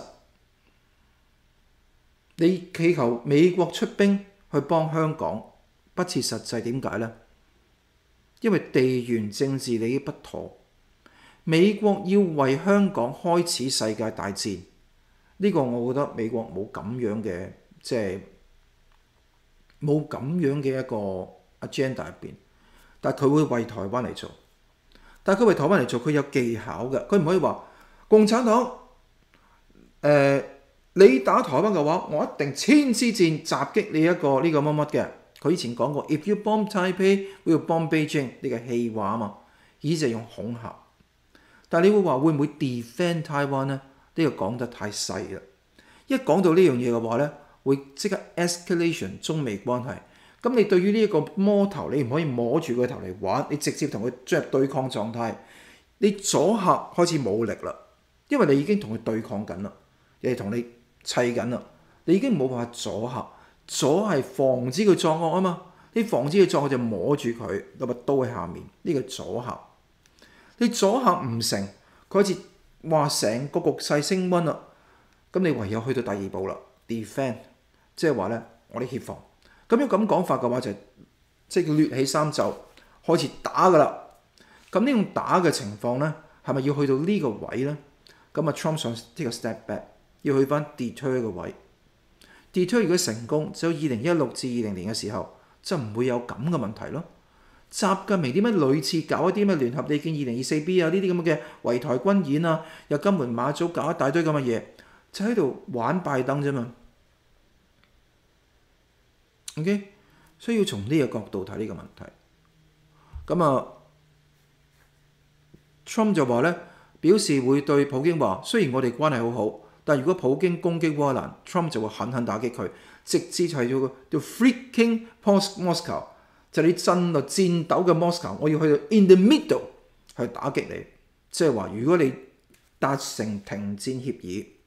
你祈求美國出兵去幫香港，不切實際，點解呢？因為地緣政治利益不妥，美國要為香港開始世界大戰，呢個我覺得美國冇咁樣嘅，即係冇咁樣嘅一個 agenda 入邊，但係佢會為台灣嚟做，但係佢為台灣嚟做，佢有技巧嘅，佢唔可以話共產黨你打台灣嘅話，我一定千支箭襲擊你一個呢個乜乜嘅。佢以前講過 ，If you bomb Taipei, we will bomb Beijing 呢個戲話啊嘛，意思就係用恐嚇。但係你會話會唔會 defend Taiwan 呢？呢個講得太細啦。一講到呢樣嘢嘅話咧，會即刻 escalation 中美關係。咁你對於呢一個魔頭，你唔可以摸住佢頭嚟玩，你直接同佢進入對抗狀態。你阻嚇開始冇力啦，因為你已經同佢對抗緊啦，亦係同你砌緊啦，你已經冇辦法阻嚇，阻係防止佢作惡啊嘛。你防止佢作惡就摸住佢，有把刀喺下面，呢個阻嚇。你阻嚇唔成，佢好似話成個局勢升溫啦。咁你唯有去到第二步啦 ，defend， 即係話咧，我哋協防。咁樣咁講法嘅話就即係掠起衫袖開始打噶啦。咁呢種打嘅情況咧，係咪要去到呢個位咧？咁啊 Trump 想 take a step back。要去翻 deter 嘅位 ，deter 如果成功，就2016至20年嘅時候就唔會有咁嘅問題咯。習近平點解屢次搞一啲咩聯合利建2024B 啊呢啲咁嘅圍台軍演啊，又金門馬祖搞一大堆咁嘅嘢，就喺度玩拜登啫嘛。OK， 所以要從呢個角度睇呢個問題。咁啊 ，Trump 就話咧，表示會對普京話，雖然我哋關係好好。但如果普京攻擊烏克蘭 ，Trump 就會狠狠打擊佢，直至係要 freaking Moscow， 就係你戰鬥嘅 Moscow， 我要去到 in the middle 去打擊你。即係話，如果你達成停戰協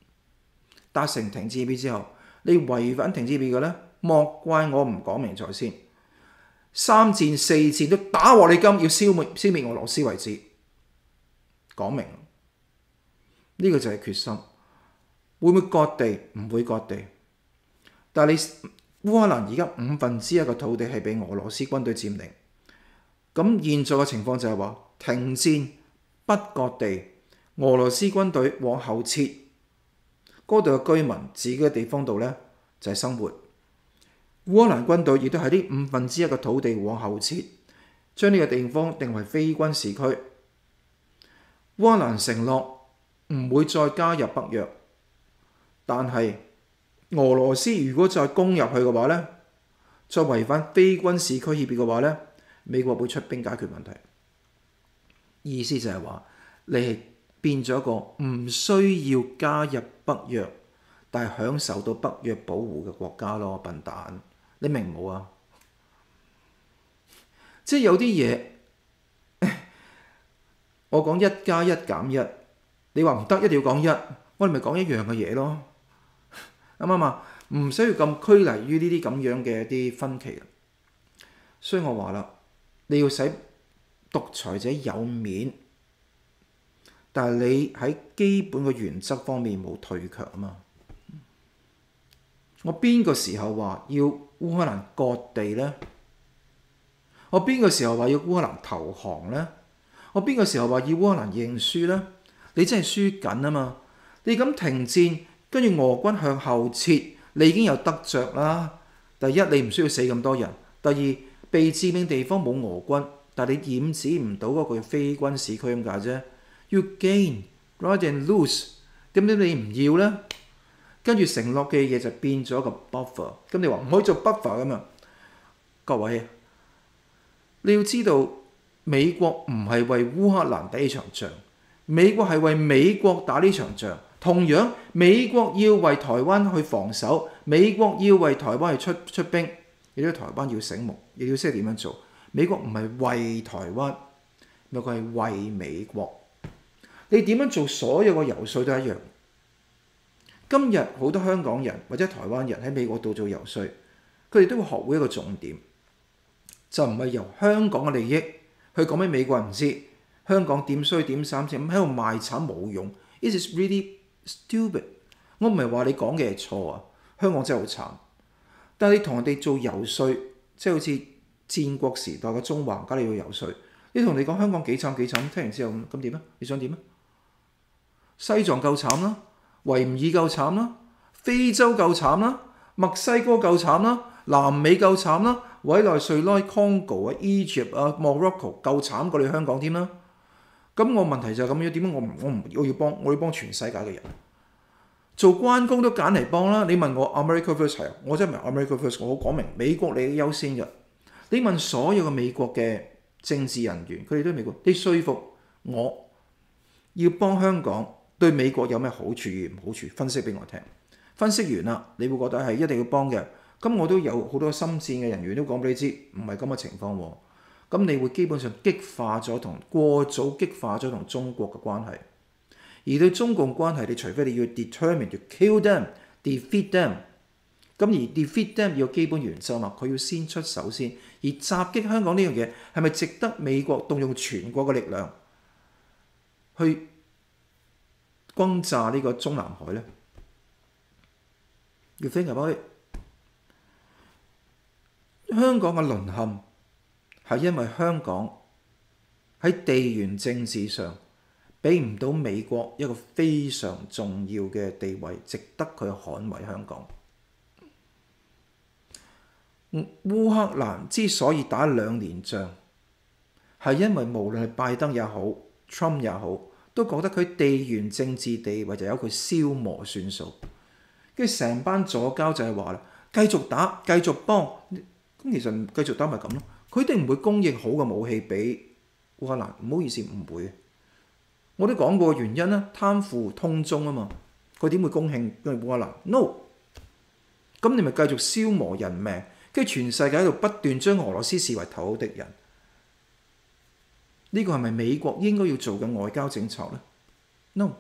議之後，你違反停戰協議嘅咧，莫怪我唔講明在先，3戰4戰都打和你金，要消滅俄羅斯為止，講明呢個就係決心。會唔會割地？唔會割地。但係你烏克蘭而家1/5嘅土地係被俄羅斯軍隊佔領。咁現在嘅情況就係話停戰不割地，俄羅斯軍隊往後撤，嗰度嘅居民自己嘅地方度咧就係生活。烏克蘭軍隊亦都喺呢1/5嘅土地往後撤，將呢個地方定為非軍事區。烏克蘭承諾唔會再加入北約。但係俄羅斯如果再攻入去嘅話咧，再違反非軍事區協議嘅話咧，美國會出兵解決問題。意思就係話你係變咗一個唔需要加入北約，但係享受到北約保護嘅國家咯，笨蛋！你明冇啊？即係有啲嘢，我講1+1=1，你話唔得，一定要講1，我哋咪講一樣嘅嘢咯，啱唔啱啊？唔需要咁拘泥於呢啲咁樣嘅一啲分歧。所以我話啦，你要使獨裁者有面，但係你喺基本嘅原則方面冇退卻啊嘛。我邊個時候話要烏克蘭割地呢？我邊個時候話要烏克蘭投降呢？我邊個時候話要烏克蘭認輸呢？你真係輸緊啊嘛！你咁停戰，跟住俄軍向後撤，你已經有得着啦。第一，你唔需要死咁多人；第二，被佔領地方冇俄軍，但係你染指唔到嗰個非軍事區咁解啫。You gain rather than lose， 點解你唔要呢？跟住承諾嘅嘢就變咗個 buffer， 咁你話唔可以做 buffer 㗎嘛？各位，你要知道美國唔係為烏克蘭打呢場仗，美國係為美國打呢場仗。同樣，美國要為台灣去防守，美國要為台灣去出兵，亦都台灣要醒目，亦要識點樣做。美國唔係為台灣，美國係為美國。你點樣做所有嘅游說都一樣。今日好多香港人或者台灣人喺美國度做游說，佢哋都會學會一個重點，就唔係由香港嘅利益去講俾美國人知，香港點衰點慘咁喺度賣慘冇用。It is really stupid。我唔係話你講嘅係錯啊，香港真係好慘。但係你同人哋做游說，即係好似戰國時代嘅中華，而家你要游說，你同你講香港幾慘幾慘，聽完之後咁點啊？你想點啊？西藏夠慘啦，維吾爾夠慘啦，非洲夠慘啦，墨西哥夠慘啦，南美夠慘啦，委內瑞拉、Congo 啊、Egypt 啊、Morocco 夠慘過你香港添啦。咁我問題就係咁樣，點解我要幫全世界嘅人做關公都揀嚟幫啦？你問我 America First 係啊，我真係唔係 America First， 我講明美國你優先嘅。你問所有嘅美國嘅政治人員，佢哋都係美國，你說服我要幫香港。對美國有咩好處與唔好處？分析俾我聽。分析完啦，你會覺得係一定要幫嘅。咁我都有好多心戰嘅人員都講俾你知，唔係咁嘅情況喎。咁你會基本上過早激化咗同中國嘅關係。而對中共關係，你除非你要 determine to kill them、defeat them。咁而 defeat them 要基本原則嘛，佢要先出手先。而襲擊香港呢樣嘢係咪值得美國動用全國嘅力量去轟炸呢個中南海呢？要 think about it。香港嘅淪陷係因為香港喺地緣政治上俾唔到美國一個非常重要嘅地位，值得佢捍衛香港。烏克蘭之所以打2年仗，係因為無論係拜登也好 ，Trump 也好，都覺得佢地緣政治地位就由佢消磨算數，跟住成班左膠就係話啦，繼續打，繼續幫，咁其實繼續打咪咁咯。佢哋唔會供應好嘅武器俾烏克蘭，唔好意思，唔會。我都講過原因啦，貪腐通中啊嘛，佢點會供應俾烏克蘭 ？No， 咁你咪繼續消磨人命，跟住全世界喺度不斷將俄羅斯視為頭號敵人。呢個係咪美國應該要做嘅外交政策呢？ No。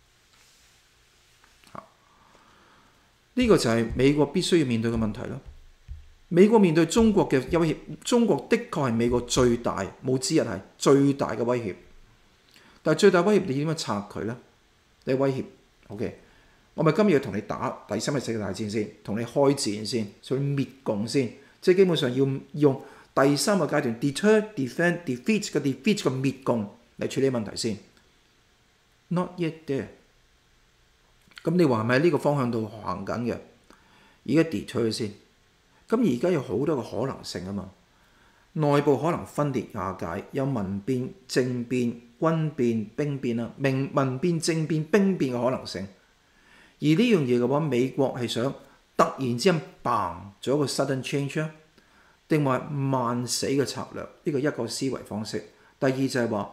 呢個就係美國必須要面對嘅問題咯。美國面對中國嘅威脅，中國的確係美國最大，冇之一係最大嘅威脅。但係最大威脅你點樣拆佢呢？你威脅 OK， 我咪今日要同你打第三次世界大戰先，同你開戰先，所以滅共先，即係基本上要用第三個階段 deter、defend、defeat 嘅 defeat 個滅共嚟處理問題先。Not yet there。咁你話係咪喺呢個方向度行緊嘅？而家 deter 先。咁而家有好多個可能性啊嘛，內部可能分裂瓦解，有民變、政變、軍變、兵變啦，民變、政變、兵變嘅可能性。而呢樣嘢嘅話，美國係想突然之間 bang 做一個 sudden change 啊，定話慢死嘅策略？呢個一個思維方式。第二就係話，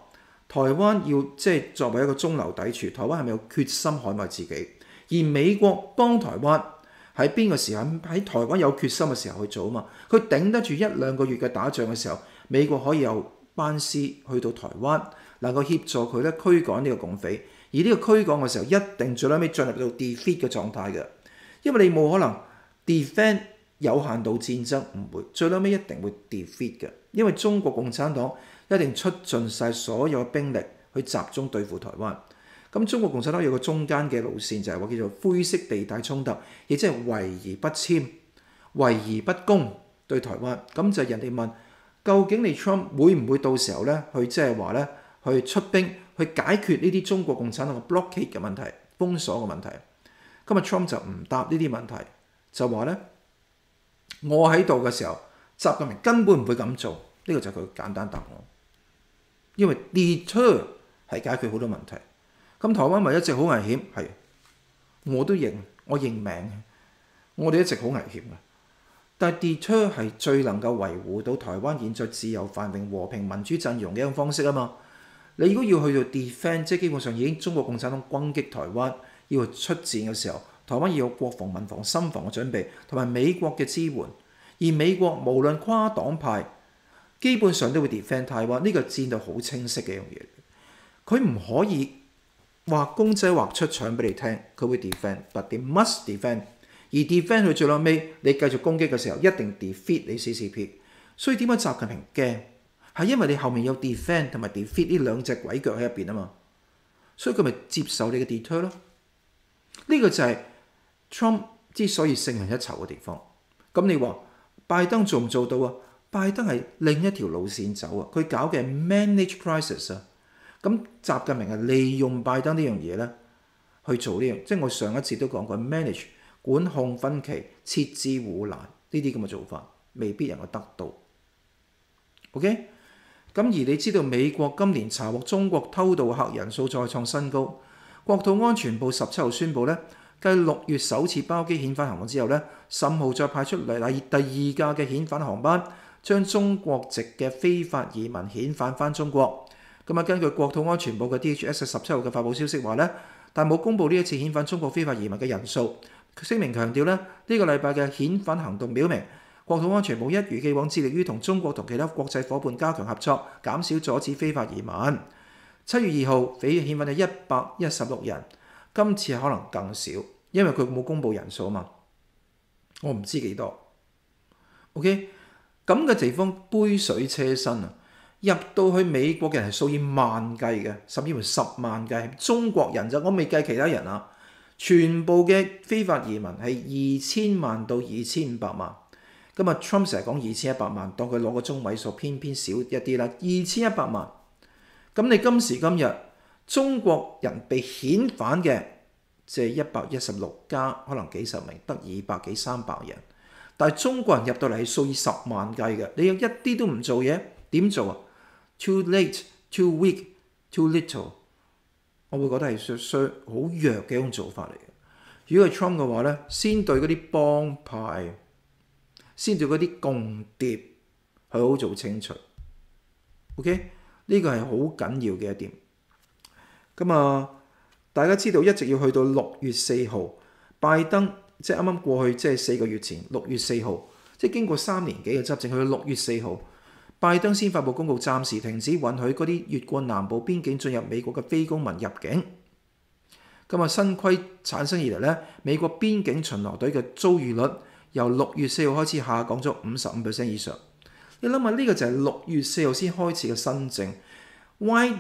台灣要即係作為一個中流砥柱，台灣係咪有決心捍衞自己？而美國幫台灣喺邊個時候喺台灣有決心嘅時候去做啊嘛？佢頂得住1-2個月嘅打仗嘅時候，美國可以有班師去到台灣，能夠協助佢咧驅趕呢個共匪。而呢個驅趕嘅時候，一定最尾進入到 defeat 嘅狀態嘅，因為你冇可能 defend 有限度戰爭，唔會最尾一定會 defeat 嘅，因為中國共產黨一定出盡晒所有兵力去集中對付台灣。咁中國共產黨有個中間嘅路線，就係話叫做灰色地帶衝突，亦即係圍而不簽、圍而不攻對台灣。咁就人哋問，究竟你 Trump 會唔會到時候咧去即係話咧去出兵去解決呢啲中國共產黨嘅 blockade 嘅問題、封鎖嘅問題？今日 Trump 就唔答呢啲問題，就話咧我喺度嘅時候，習近平根本唔會咁做。呢個就係佢簡單答案，因為 deter 係解決好多問題。咁台灣咪一直好危險，係我都認，我認命，我哋一直好危險嘅。但係 deter 係最能夠維護到台灣現在自由繁榮和平民主陣容嘅一種方式啊嘛。你如果要去到 defend， 即係基本上已經中國共產黨攻擊台灣，要出戰嘅時候，台灣要有國防、民防、心防嘅準備，同埋美國嘅支援。而美國無論跨黨派，基本上都會 defend 台灣，呢個戰略好清晰嘅一樣嘢。佢唔可以畫公仔畫出腸俾你聽，佢會 defend，but they must defend。而 defend 佢最後尾，你繼續攻擊嘅時候，一定 defeat 你 CCP。所以點解習近平驚？係因為你後面有 defend 同埋 defeat 呢兩隻鬼腳喺入邊啊嘛。所以佢咪接受你嘅 deter 咯。呢個就係 Trump 之所以勝人一籌嘅地方。咁你話拜登做唔做到啊？拜登係另一條路線走啊，佢搞嘅 manage crisis 啊。咁習近平係利用拜登呢樣嘢咧去做呢樣，即係我上一節都講過 manage 管控分歧、設置護欄呢啲咁嘅做法，未必能夠得到。OK， 咁而你知道美國今年查獲中國偷渡客人數再創新高，國土安全部17號宣布咧，繼6月首次包機遣返行動之後咧，15號再派出嚟第二架嘅遣返航班，將中國籍嘅非法移民遣返翻中國。咁啊，根據國土安全部嘅 DHS 17號嘅發布消息話咧，但冇公布呢一次遣返中國非法移民嘅人數。聲明強調咧，呢個禮拜嘅遣返行動表明，國土安全部一如既往致力於同中國同其他國際夥伴加強合作，減少阻止非法移民。7月2號，匪遣返咗116人，今次可能更少，因為佢冇公布人數啊嘛，我唔知幾多。OK， 咁嘅地方杯水車薪啊！入到去美國嘅人係數以萬計嘅，甚至乎10萬計。中國人就我未計其他人啊，全部嘅非法移民係2000萬到2500萬。今日 Trump 成日講2100萬，當佢攞個中位數，偏偏少一啲啦，2100萬。咁你今時今日中國人被遣返嘅即係116加，可能幾十名，得200幾300人。但係中國人入到嚟係數以10萬計嘅，你有一啲都唔做嘢，點做啊？ Too late, too weak, too little， 我會覺得係好弱嘅一種做法嚟嘅。如果係 Trump 嘅話咧，先對嗰啲幫派，先對嗰啲共諜去好做清除。OK， 呢個係好緊要嘅一點。咁啊，大家知道一直要去到6月4號，拜登即係啱啱過去即係4個月前6月4號，即係經過3年幾嘅執政，去到6月4號。拜登先發布公告，暫時停止允許嗰啲越過南部邊境進入美國嘅非公民入境。咁啊，新規產生以嚟咧，美國邊境巡邏隊嘅遭遇率由6月4號開始下降咗55% 以上。你諗下，呢個就係6月4號先開始嘅新政。Why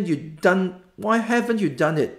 haven't you done it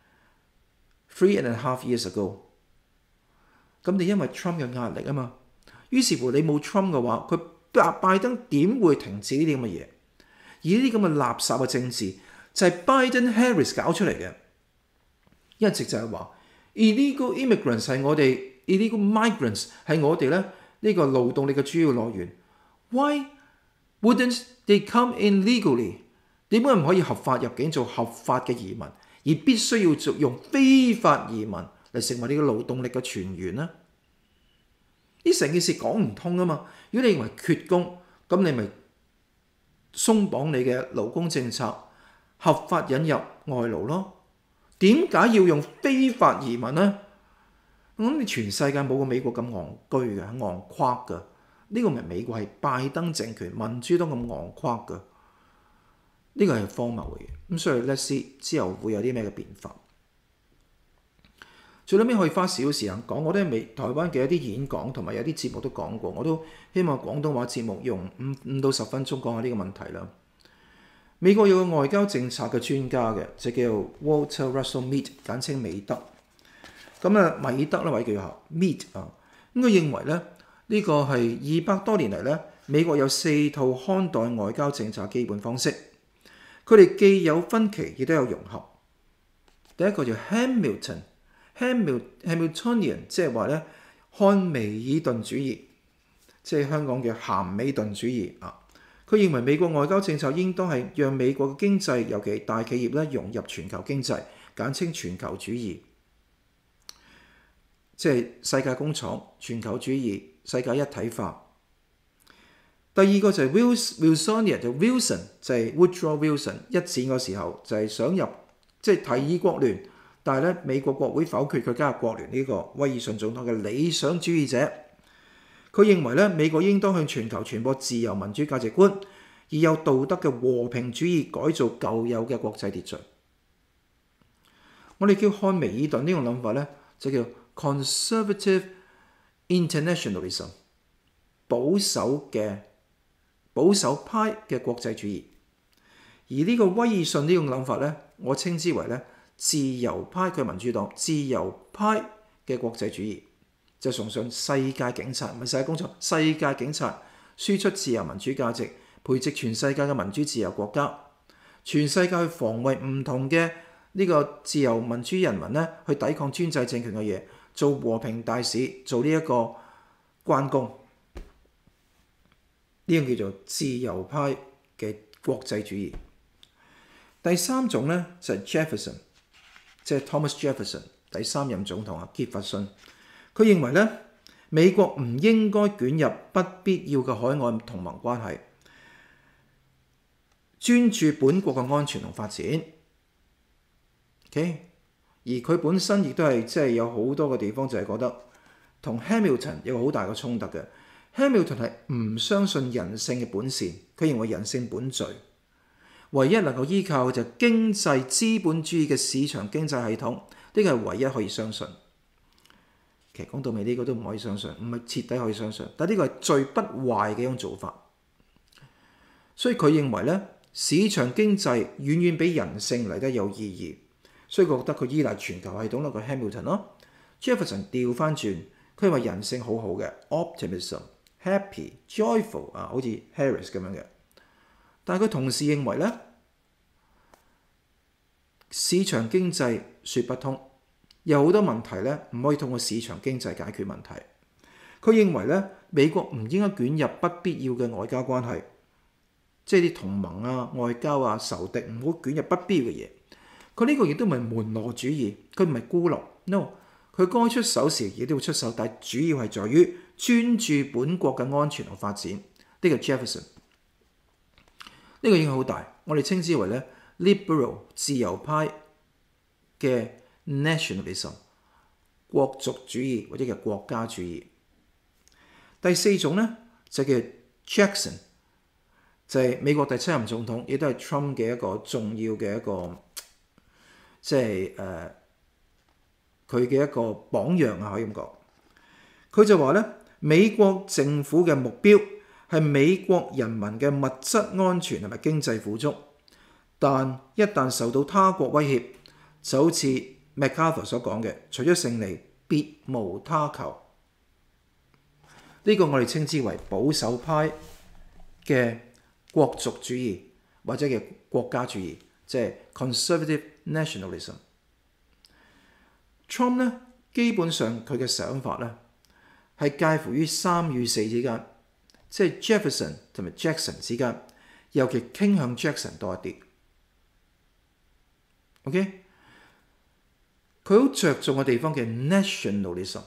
3.5 years ago？ 咁你因為 Trump 嘅壓力啊嘛，於是乎你冇 Trump 嘅話，佢拜登點會停止呢啲咁嘅嘢？而呢啲咁嘅垃圾嘅政治就係 Biden-Harris 搞出嚟嘅，一直就係話 illegal immigrants 係我哋 illegal migrants 係我哋咧呢個勞動力嘅主要來源。Why wouldn't they come in legally？ 點解唔可以合法入境做合法嘅移民，而必須要用非法移民嚟成為呢個勞動力嘅泉源呢？呢成件事講唔通啊嘛！如果你認為缺工，咁你咪鬆綁你嘅勞工政策， 合法引入外勞咯。點解要用非法移民呢？你全世界冇個美國咁戇居嘅、戇誇嘅。呢個唔係美國，係拜登政權、民主黨咁戇誇嘅。呢個係荒謬嘅嘢。咁所以let's see之後會有啲咩嘅變化。最後尾可以花少少時間講，我都喺台灣嘅一啲演講同埋有啲節目都講過，我都希望廣東話節目用5到10分鐘講下呢個問題啦。美國有個外交政策嘅專家嘅，就叫 Walter Russell Mead， 簡稱美德。咁米德啦，或者叫做 Mead 啊。咁佢認為咧，呢個係200多年嚟咧，美國有4套看待外交政策基本方式。佢哋既有分歧，亦都有融合。第一個叫 Hamiltonian， 即係話咧漢微爾頓主義，即係香港嘅鹹美頓主義啊。佢認為美國外交政策應當係讓美國嘅經濟，尤其大企業咧融入全球經濟，簡稱全球主義，即係世界工廠、全球主義、世界一體化。第二個就係 Wilsonian， 就 Wilson 就係 Woodrow Wilson 一戰嗰時候就係想入即係提議國聯，但係咧美國國會否決佢加入國聯呢個威爾遜總統嘅理想主義者。佢認為咧美國應當向全球傳播自由民主價值觀，以有道德嘅和平主義改造舊有嘅國際秩序。我哋叫漢微爾頓呢種諗法咧，就叫 Conservative Internationalism， 保守派嘅國際主義。而呢個威爾遜呢種諗法咧，我稱之為咧自由派，佢民主黨自由派嘅國際主義。就崇尚世界警察，唔係世界工廠，世界警察輸出自由民主價值，培植全世界嘅民主自由國家，全世界去防衛唔同嘅呢個自由民主人民咧，去抵抗專制政權嘅嘢，做和平大使，做呢一個關公，呢樣叫做自由派嘅國際主義。第三種咧就係 Jefferson， 即係 Thomas Jefferson 第3任總統啊，傑弗遜。佢認為咧，美國唔應該捲入不必要嘅海外同盟關係，專注本國嘅安全同發展。Okay？ 而佢本身亦都係即係有好多個地方就係覺得同 Hamilton 有好大嘅衝突嘅。Hamilton 係唔相信人性嘅本善，佢認為人性本罪，唯一能夠依靠嘅就係經濟資本主義嘅市場經濟系統，呢個係唯一可以相信。其實講到尾呢個都唔可以相信，唔係徹底可以相信，但呢個係最不壞嘅一種做法。所以佢認為咧，市場經濟遠遠比人性嚟得有意義，所以佢覺得佢依賴全球系統咯。個 Hamilton 咯 ，Jefferson 調翻轉，佢話人性好好嘅 optimism、happy、joyful 啊，好似 Harris 咁樣嘅。但係佢同時認為咧，市場經濟説不通。有好多問題咧，唔可以通過市場經濟解決問題。佢認為咧，美國唔應該捲入不必要嘅外交關係，即係啲同盟啊、外交啊、仇敵，唔好捲入不必要嘅嘢。佢呢個亦都唔係門羅主義，佢唔係孤立 ，no， 佢該出手時亦都會出手，但係主要係在於專注本國嘅安全同發展。呢個 Jefferson 呢個影響好大，我哋稱之為咧 liberal 自由派嘅nationalism 國族主義或者叫國家主義。第4種咧就叫 Jackson， 就係美國第7任總統，亦都係 Trump 嘅一個重要嘅一個即係佢嘅一個榜樣啊，可以咁講。佢就話咧，美國政府嘅目標係美國人民嘅物質安全同埋經濟富足，但一旦受到他國威脅，就好似MacArthur 所講嘅，除咗勝利，別無他求。呢個我哋稱之為保守派嘅國族主義或者嘅國家主義，即係 conservative nationalism。Trump 咧，基本上佢嘅想法咧係介乎於3與4之間，即係 Jefferson 同埋 Jackson 之間，尤其傾向 Jackson 多一啲。OK？佢好着重嘅地方嘅 nationalism，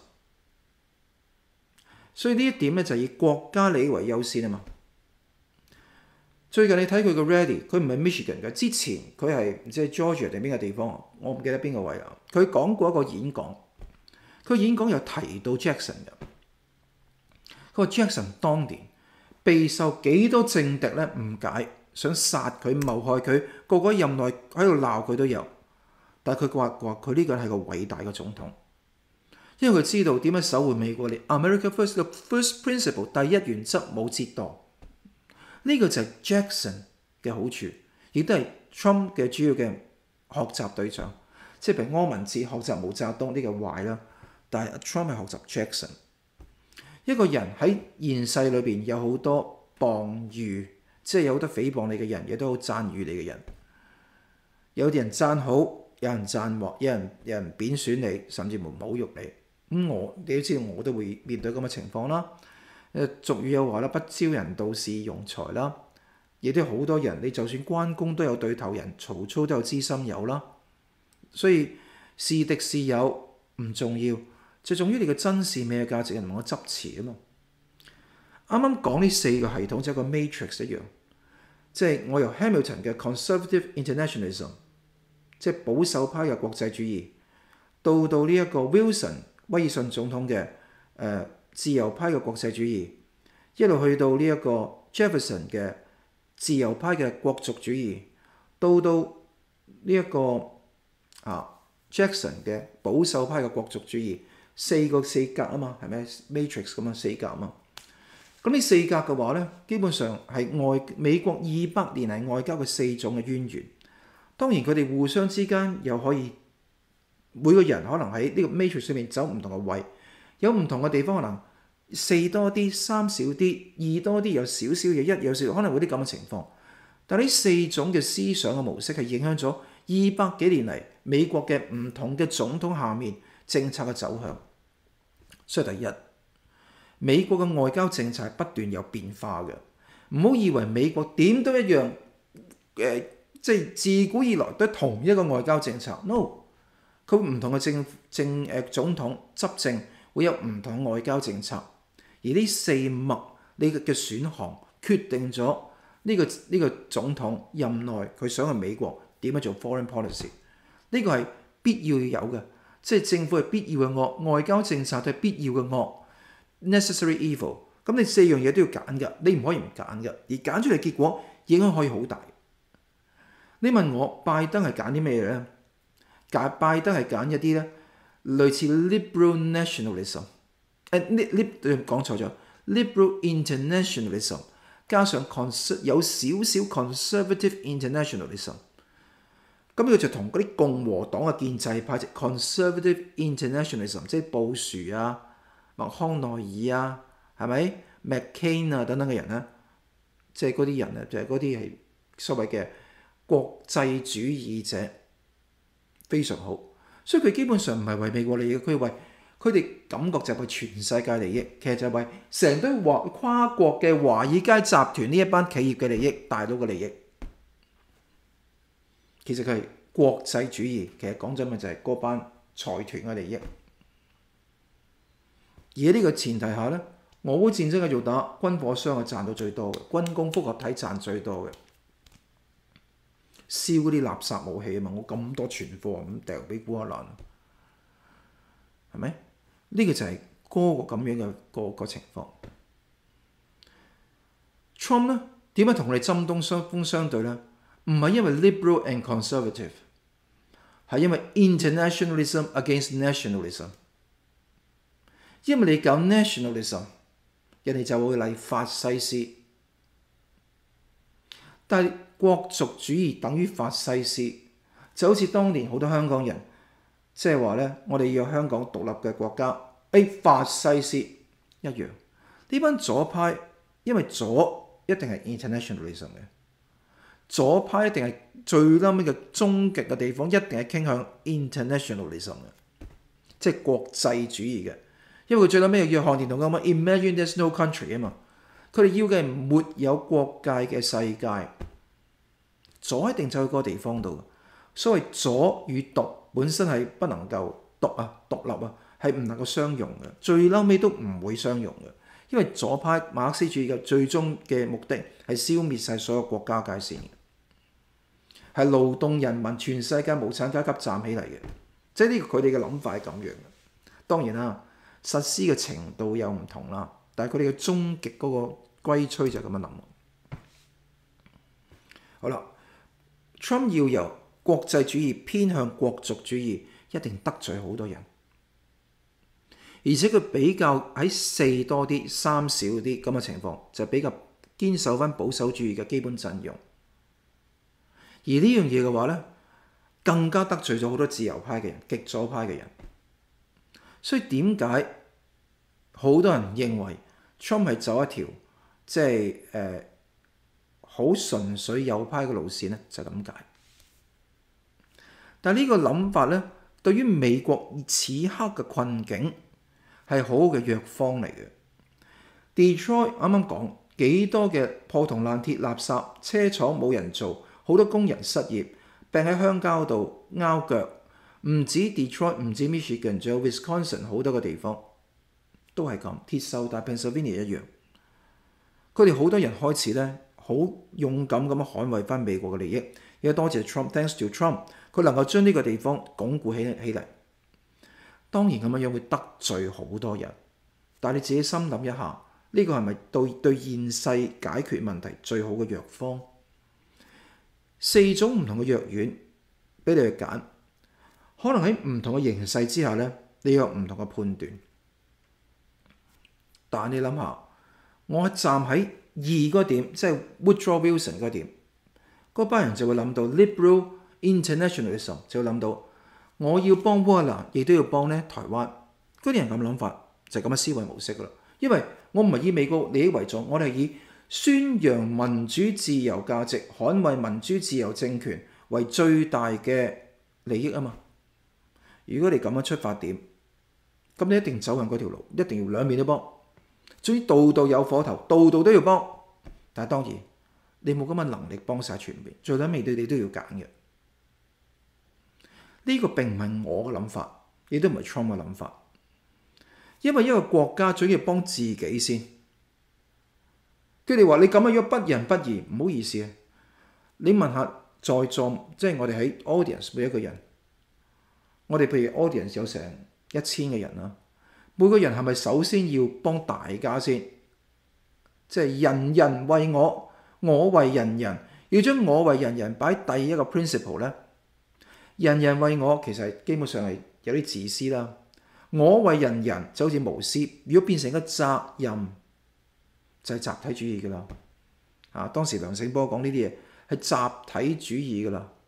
所以呢一點咧就以國家利益為優先啊嘛。 最近你睇佢個 rally，佢唔係 Michigan 嘅，之前佢係唔知係 Georgia 定邊個地方，我唔記得邊個位啦。佢講過一個演講，佢演講有提到 Jackson 嘅。佢話 Jackson 當年備受幾多政敵咧誤解，想殺佢、謀害佢，個個任內喺度鬧佢都有。但係佢話佢呢個係個偉大嘅總統，因為佢知道點樣守護美國嘅 America First 嘅 First Principle 第一原則冇折墮。呢個就係 Jackson 嘅好處，亦都係 Trump 嘅主要嘅學習對象。即係譬如柯文哲學習毛澤東呢個壞啦，但係 Trump 係學習 Jackson。一個人喺現世裏邊有好多謗譽，即係有好多誹謗你嘅人，亦都好讚譽你嘅人。有啲人讚好，有人讚惡，有人貶損你，甚至乎侮辱你。你都知道我都會面對咁嘅情況啦。俗語有話啦，不招人妒是庸才啦。亦都好多人，你就算關公都有對頭人，曹操都有知心友啦。所以是敵是友唔重要，最重要你嘅真善美嘅價值係能夠執持啊嘛。啱啱講呢四個系統就係個 matrix 一樣，即係我由 Hamilton 嘅 conservative internationalism， 即係保守派嘅國際主義，到呢一個 Wilson 威爾遜總統嘅自由派嘅國際主義，一路去到呢一個 Jefferson 嘅自由派嘅國族主義，到呢一個Jackson 嘅保守派嘅國族主義，四格啊嘛，係咪 matrix 咁啊？四格啊嘛。咁呢四格嘅話咧，基本上係美國200年嚟外交嘅四種嘅淵源。當然佢哋互相之間又可以每個人可能喺呢個 matrix 上面走唔同嘅位，有唔同嘅地方可能4多啲、3少啲、2多啲，有少少嘢，1有少少，可能會啲咁嘅情況。但係呢四種嘅思想嘅模式係影響咗200幾年嚟美國嘅唔同嘅總統下面政策嘅走向。所以第一，美國嘅外交政策係不斷有變化嘅，唔好以為美國點都一樣，即係自古以來都係同一個外交政策。No， 佢唔同嘅總統執政會有唔同外交政策，而呢四脈你嘅選項決定咗呢個總統任內佢想去美國點樣做 foreign policy。呢個係必要有嘅，即係政府係必要嘅惡，外交政策都係必要嘅惡。necessary evil， 咁你四樣嘢都要揀㗎，你唔可以唔揀㗎，而揀出嚟結果影響可以好大。你問我拜登係揀啲咩咧？拜登係揀一啲咧類似 liberal nationalism， 講錯咗 liberal internationalism， 加上有少少 conservative internationalism。咁佢就同嗰啲共和黨嘅建制派 conservative internationalism， 即係布殊啊、麥康奈爾啊，係咪 McCain 啊等等嘅人咧，即係嗰啲人啊，就係嗰啲係所謂嘅國際主義者，非常好。所以佢基本上唔係為美國利益，佢為佢哋感覺就係為全世界利益，其實就係為成堆跨國嘅華爾街集團呢一班企業嘅利益、大佬嘅利益。其實佢係國際主義，其實講真咪就係嗰班財團嘅利益。而喺呢個前提下咧，俄烏戰爭繼續打，軍火商係賺到最多嘅，軍工複合體賺最多嘅，燒嗰啲垃圾武器啊嘛！我咁多存貨咁掉俾烏克蘭，係咪？呢個就係嗰個咁樣嘅個情況。Trump 咧點解同我哋針鋒相對咧？唔係因為 liberal and conservative， 係因為 internationalism against nationalism。因為你搞 nationalism， 人哋就會嚟法西斯。但係國族主義等於法西斯，就好似當年好多香港人即係話咧，我哋要香港獨立嘅國家，法西斯一樣。呢班左派因為左一定係 internationalism 嘅。左派一定係最撚尾嘅終極嘅地方，一定係傾向 internationalism 嘅，即係國際主義嘅。因為佢最撚尾約翰連同咁啊 ，Imagine there's no country 啊嘛，佢哋要嘅係沒有國界嘅世界。左一定就去嗰個地方度。所謂左與獨本身係不能夠獨立啊，係唔能夠相容嘅，最撚尾都唔會相容嘅， 因為左派馬克思主義嘅最終嘅目的係消滅晒所有國家界線，係勞動人民全世界無產階級站起嚟嘅，即係呢個佢哋嘅諗法係咁樣嘅。當然啦，實施嘅程度有唔同啦，但係佢哋嘅終極嗰個歸趨就係咁樣諗。好啦 ，Trump 要由國際主義偏向國族主義，一定得罪好多人，而且佢比較喺4多啲、3少啲咁嘅情況，就比較堅守翻保守主義嘅基本陣容。而呢樣嘢嘅話咧，更加得罪咗好多自由派嘅人、極左派嘅人。所以點解好多人認為 Trump 係走一條即係好純粹右派嘅路線咧，就係咁解。但係呢個諗法咧，對於美國此刻嘅困境係好好嘅藥方嚟嘅。Detroit 啱啱講幾多嘅破銅爛鐵垃圾車廠冇人做，好多工人失業，病喺鄉郊度拗腳。唔止 Detroit， 唔止 Michigan， 仲有 Wisconsin 好多個地方都係咁。鐵鏽帶 Pennsylvania 一樣，佢哋好多人開始咧好勇敢咁樣捍衛翻美國嘅利益。亦都多謝 Trump，thanks to Trump， 佢能夠將呢個地方鞏固起嚟。當然咁樣會得罪好多人，但係你自己心諗一下，呢個係咪對現世解決問題最好嘅藥方？4種唔同嘅藥丸俾你去揀。可能喺唔同嘅形勢之下咧，你有唔同嘅判斷。但係你諗下，我站喺2嗰點，即係 Woodrow Wilson 嗰點，嗰班人就會諗到 liberal internationalism， 就會諗到我要幫烏克蘭，亦都要幫咧台灣。嗰啲人咁諗法就係咁嘅思維模式噶啦。因為我唔係以美國利益為重，我哋係以宣揚民主自由價值、捍衛民主自由政權為最大嘅利益啊嘛。如果你咁樣出發點，咁你一定走向嗰條路，一定要兩面都幫。總之度度有火頭，度度都要幫。但係當然你冇咁嘅能力幫晒全面，最尾你都要揀嘅。呢個並唔係我嘅諗法，亦都唔係 Trump 嘅諗法。因為一個國家總要幫自己先。佢哋話你咁樣不仁不義，唔好意思啊。你問下在座，即係我哋喺 audience 每一個人。我哋譬如 audience 有成1000個人啦，每個人係咪首先要幫大家先？即係人人為我，我為人人，要將我為人人擺第一個 principle 咧。人人為我其實基本上係有啲自私啦。我為人人就好似無私，如果變成一個責任，就係集體主義噶啦。當時梁醒波講呢啲嘢係集體主義噶啦。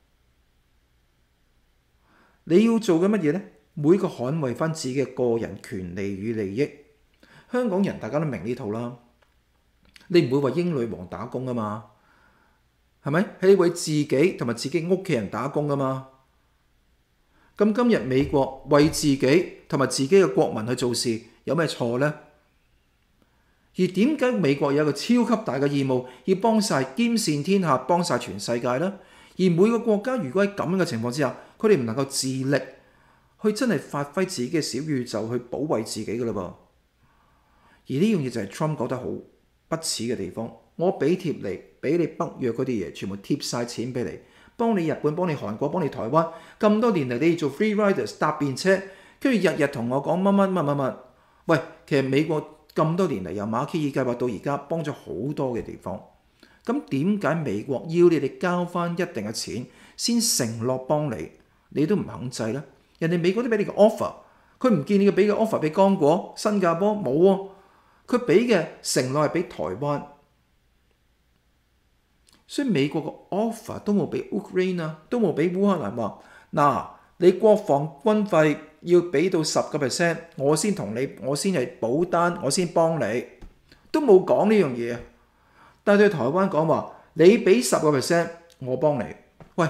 你要做嘅乜嘢呢？每個捍衛翻自己嘅個人權利與利益。香港人大家都明呢套啦。你唔會為英女王打工噶嘛？係咪？係你為自己同埋自己屋企人打工噶嘛？咁今日美國為自己同埋自己嘅國民去做事，有咩錯呢？而點解美國有一個超級大嘅義務，要幫晒兼善天下，幫晒全世界呢？而每個國家如果喺咁樣嘅情況之下，佢哋唔能夠自力去真係發揮自己嘅小宇宙去保衛自己㗎啦噃。而呢樣嘢就係 Trump 覺得好不恥嘅地方。我俾貼嚟，俾你北約嗰啲嘢，全部貼晒錢俾你，幫你日本、幫你韓國、幫你台灣。咁多年嚟你做 free riders 搭便車，跟住日日同我講乜。喂，其實美國咁多年嚟由馬歇爾計劃到而家幫咗好多嘅地方。咁點解美國要你哋交翻一定嘅錢先承諾幫你，你都唔肯制呢？人哋美國都俾你個 offer， 佢唔見你嘅俾個 offer 俾剛果、新加坡冇喎，佢俾嘅承諾係俾台灣，所以美國個 offer 都冇俾 Ukraine 啊，都冇俾烏克蘭話嗱，你國防軍費要俾到10%，我先係保單，我先幫你，都冇講呢樣嘢。但係對台灣講話，你俾10%，我幫你。喂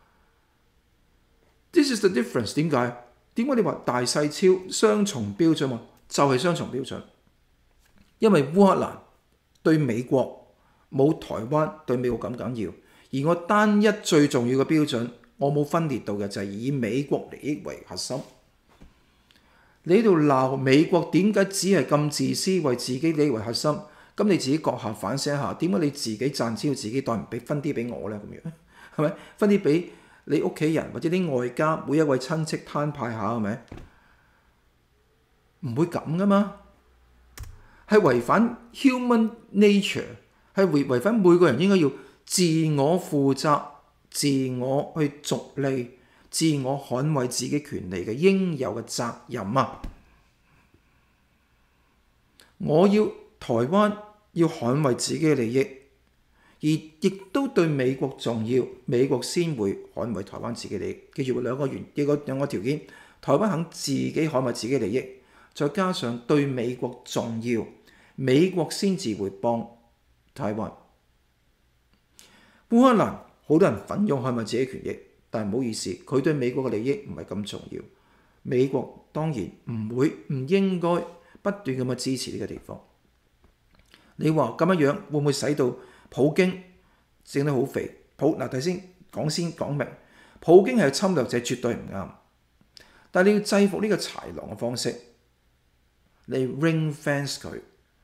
，this is the difference。點解你話大細超雙重標準喎？就係雙重標準。因為烏克蘭對美國冇台灣對美國咁緊要，而我單一最重要嘅標準，我冇分裂到嘅就係以美國利益為核心。 你喺度鬧美國點解只係咁自私，為自己利益為核心？咁你自己閣下反省一下，點解你自己賺錢要自己袋唔俾分啲俾我呢？咁樣係咪分啲俾你屋企人或者啲外家每一位親戚攤派下係咪？唔會咁噶嘛，係違反 human nature， 係違反每個人應該要自我負責、自我去逐利、自我捍衛自己權利嘅應有嘅責任啊！我要台灣要捍衛自己嘅利益，而亦都對美國重要，美國先會捍衛台灣自己利益。記住兩個條件：台灣肯自己捍衛自己利益，再加上對美國重要，美國先至會幫台灣。烏克蘭好多人奮勇捍衛自己權益，但係唔好意思，佢對美國嘅利益唔係咁重要。美國當然唔應該不斷咁樣支持呢個地方。你話咁樣會唔會使到普京整得好肥？頭先講明，普京係侵略者，絕對唔啱。但係你要制服呢個豺狼嘅方式，你 ring fence 佢，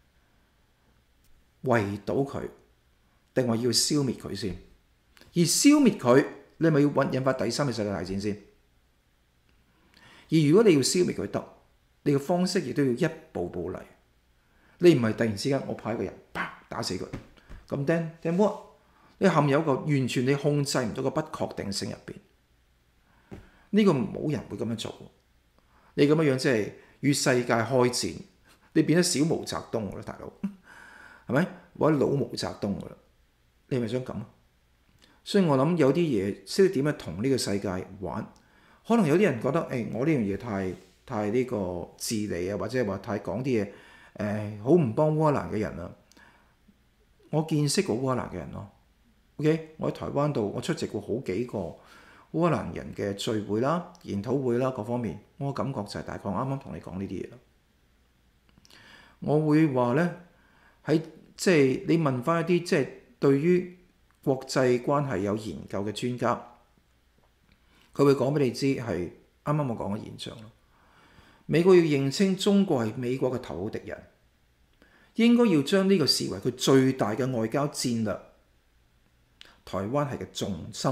圍堵佢，定話要消滅佢先？而消滅佢，你係咪要引發第三次世界大戰先？而如果你要消滅佢得，你嘅方式亦都要一步步嚟。你唔係突然之間我派一個人啪打死佢，咁 then what？ 你陷入一個完全你控制唔到嘅不確定性入邊。呢個冇人會咁樣做。你咁樣即係與世界開戰，你變咗小毛澤東㗎啦，大佬，係咪？或者老毛澤東㗎啦，你係咪想咁？所以我諗有啲嘢識得點樣同呢個世界玩。可能有啲人覺得我呢樣嘢太呢個自利啊，或者係話太講啲嘢好唔幫烏克蘭嘅人啊。我見識過烏克蘭嘅人咯。OK， 我喺台灣度，我出席過好幾個烏克蘭人嘅聚會啦、研討會啦，各方面，我感覺就係大概啱啱同你講呢啲嘢啦。我會話咧，喺即係你問翻一啲即係對於國際關係有研究嘅專家，佢會講俾你知係啱啱我講嘅現象咯。美國要認清中國係美國嘅頭號敵人，應該要將呢個視為佢最大嘅外交戰略。台灣係嘅重心，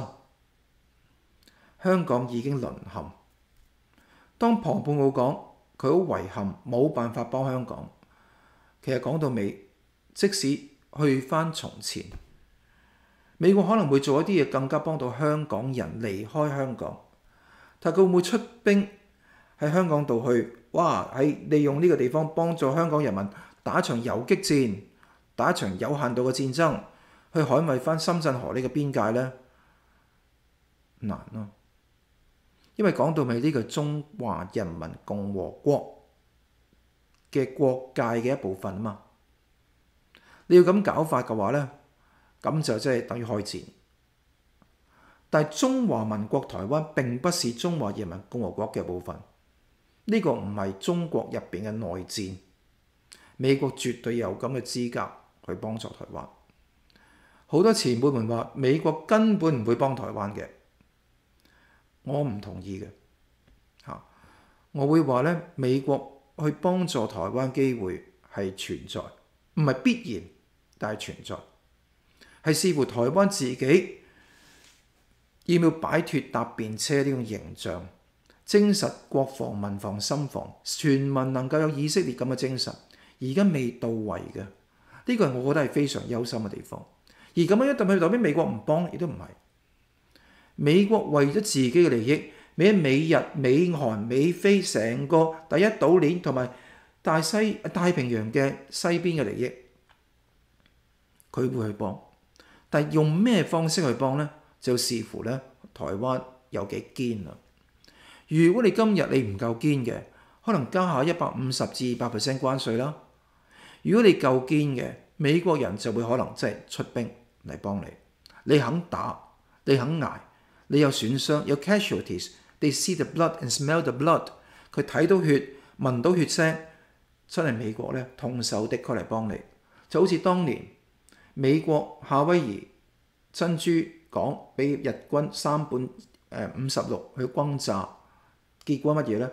香港已經淪陷。當龐佩奧講佢好遺憾冇辦法幫香港，其實講到尾，即使去返從前，美國可能會做一啲嘢更加幫到香港人離開香港，但佢會唔會出兵喺香港度去？哇！喺利用呢個地方幫助香港人民打一場游擊戰，打一場有限度嘅戰爭，去捍衛翻深圳河呢個邊界呢？難咯，因為講到尾呢個中華人民共和國嘅國界嘅一部分啊嘛，你要咁搞法嘅話呢，咁就真係等於開戰。但係中華民國台灣並不是中華人民共和國嘅部分，呢個唔係中國入邊嘅內戰，美國絕對有咁嘅資格去幫助台灣。好多前輩們話美國根本唔會幫台灣嘅，我唔同意嘅嚇。我會話咧，美國去幫助台灣機會係存在，唔係必然，但係存在，係視乎台灣自己要唔要擺脱搭便車呢種形象，精實國防、民防、心防，全民能夠有以色列咁嘅精神，而家未到位嘅，呢個係我覺得係非常憂心嘅地方。而咁樣代表美國唔幫，亦都唔係。美國為咗自己嘅利益，美日、美韓、美菲成個第一島鏈同埋太平洋嘅西邊嘅利益，佢會去幫。但係用咩方式去幫呢？就視乎咧台灣有幾堅啦。如果你今日你唔夠堅嘅，可能加下150%至200% 關稅啦。如果你夠堅嘅，美國人就會可能真係出兵嚟幫你。你肯打，你肯捱，你有損傷，有 casualties。They see the blood and smell the blood。佢睇到血，聞到血腥，真係美國咧痛手的確嚟幫你。就好似當年美國夏威夷珍珠港俾日軍356去轟炸，結果乜嘢咧？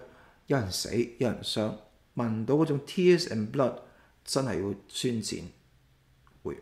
有人死，有人傷，聞到嗰種 tears and blood， 真係會宣戰。會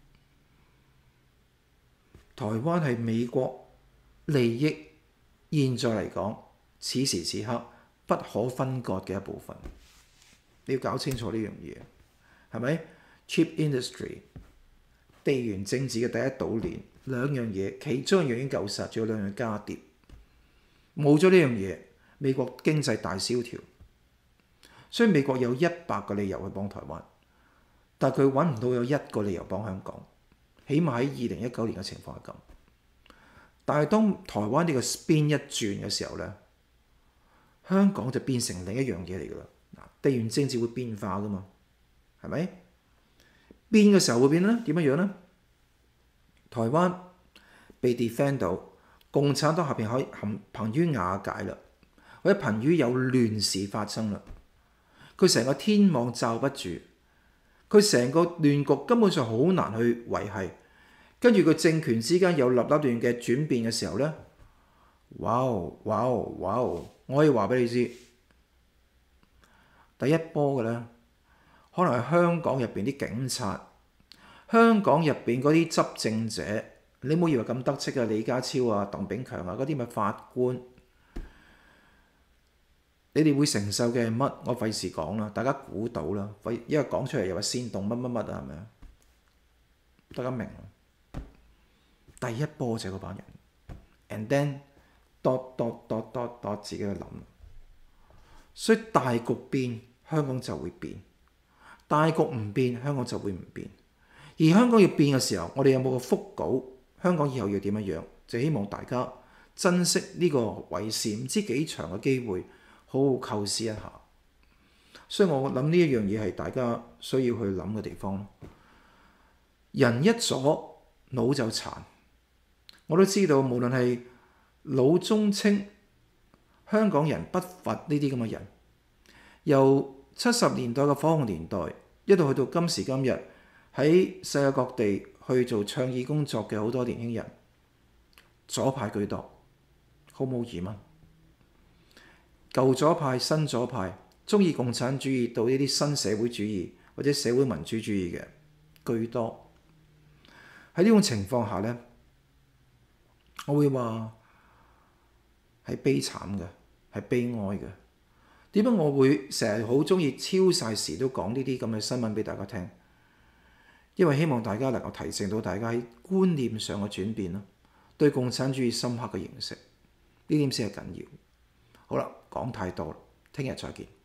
台灣係美國利益，現在嚟講，此時此刻不可分割嘅一部分。你要搞清楚呢樣嘢，係咪 ？Cheap industry、地緣政治嘅第一島鏈，兩樣嘢，其中一樣已經夠實，仲有兩樣加疊。冇咗呢樣嘢，美國經濟大蕭條。所以美國有100個理由去幫台灣，但係佢揾唔到有1個理由幫香港。起碼喺2019年嘅情況係咁。但係當台灣呢個 spin 一轉嘅時候咧，香港就變成另一樣嘢嚟㗎啦。地緣政治會變化㗎嘛，係咪？變嘅時候會變咧點樣咧？台灣被 defend 到，共產黨下邊可以瀕於瓦解啦，或者瀕於有亂事發生啦。佢成個天網罩不住，佢成個亂局根本上好難去維繫。跟住佢政權之間有立亂嘅轉變嘅時候咧，哇哦！我可以話俾你知，第一波嘅咧，可能係香港入邊啲警察，香港入邊嗰啲執政者，你唔好以為咁得戚啊，李家超啊、鄧炳強啊嗰啲咪法官，你哋會承受嘅係乜？我費事講啦，大家估到啦，因為講出嚟又話煽動乜啊，係咪啊？大家明？第一波就係嗰班人 ，and then 自己去諗。所以大局變，香港就會變；大局唔變，香港就會唔變。而香港要變嘅時候，我哋有冇個腹稿？香港以後要點樣？就希望大家珍惜呢個為時唔知幾長嘅機會，好好構思一下。所以我諗呢一樣嘢係大家需要去諗嘅地方。人一左，腦就殘。我都知道，無論係老中青，香港人不乏呢啲咁嘅人。由70年代嘅火紅年代，一路去到今時今日，喺世界各地去做倡議工作嘅好多年輕人，左派居多，毫無疑問。舊左派、新左派，鍾意共產主義到呢啲新社會主義或者社會民主主義嘅居多。喺呢種情況下呢，我會話係悲慘嘅，係悲哀嘅。點解我會成日好鍾意超晒時都講呢啲咁嘅新聞俾大家聽？因為希望大家能夠提醒到大家喺觀念上嘅轉變啦，對共產主義深刻嘅認識，呢點先係緊要。好啦，講太多啦，聽日再見。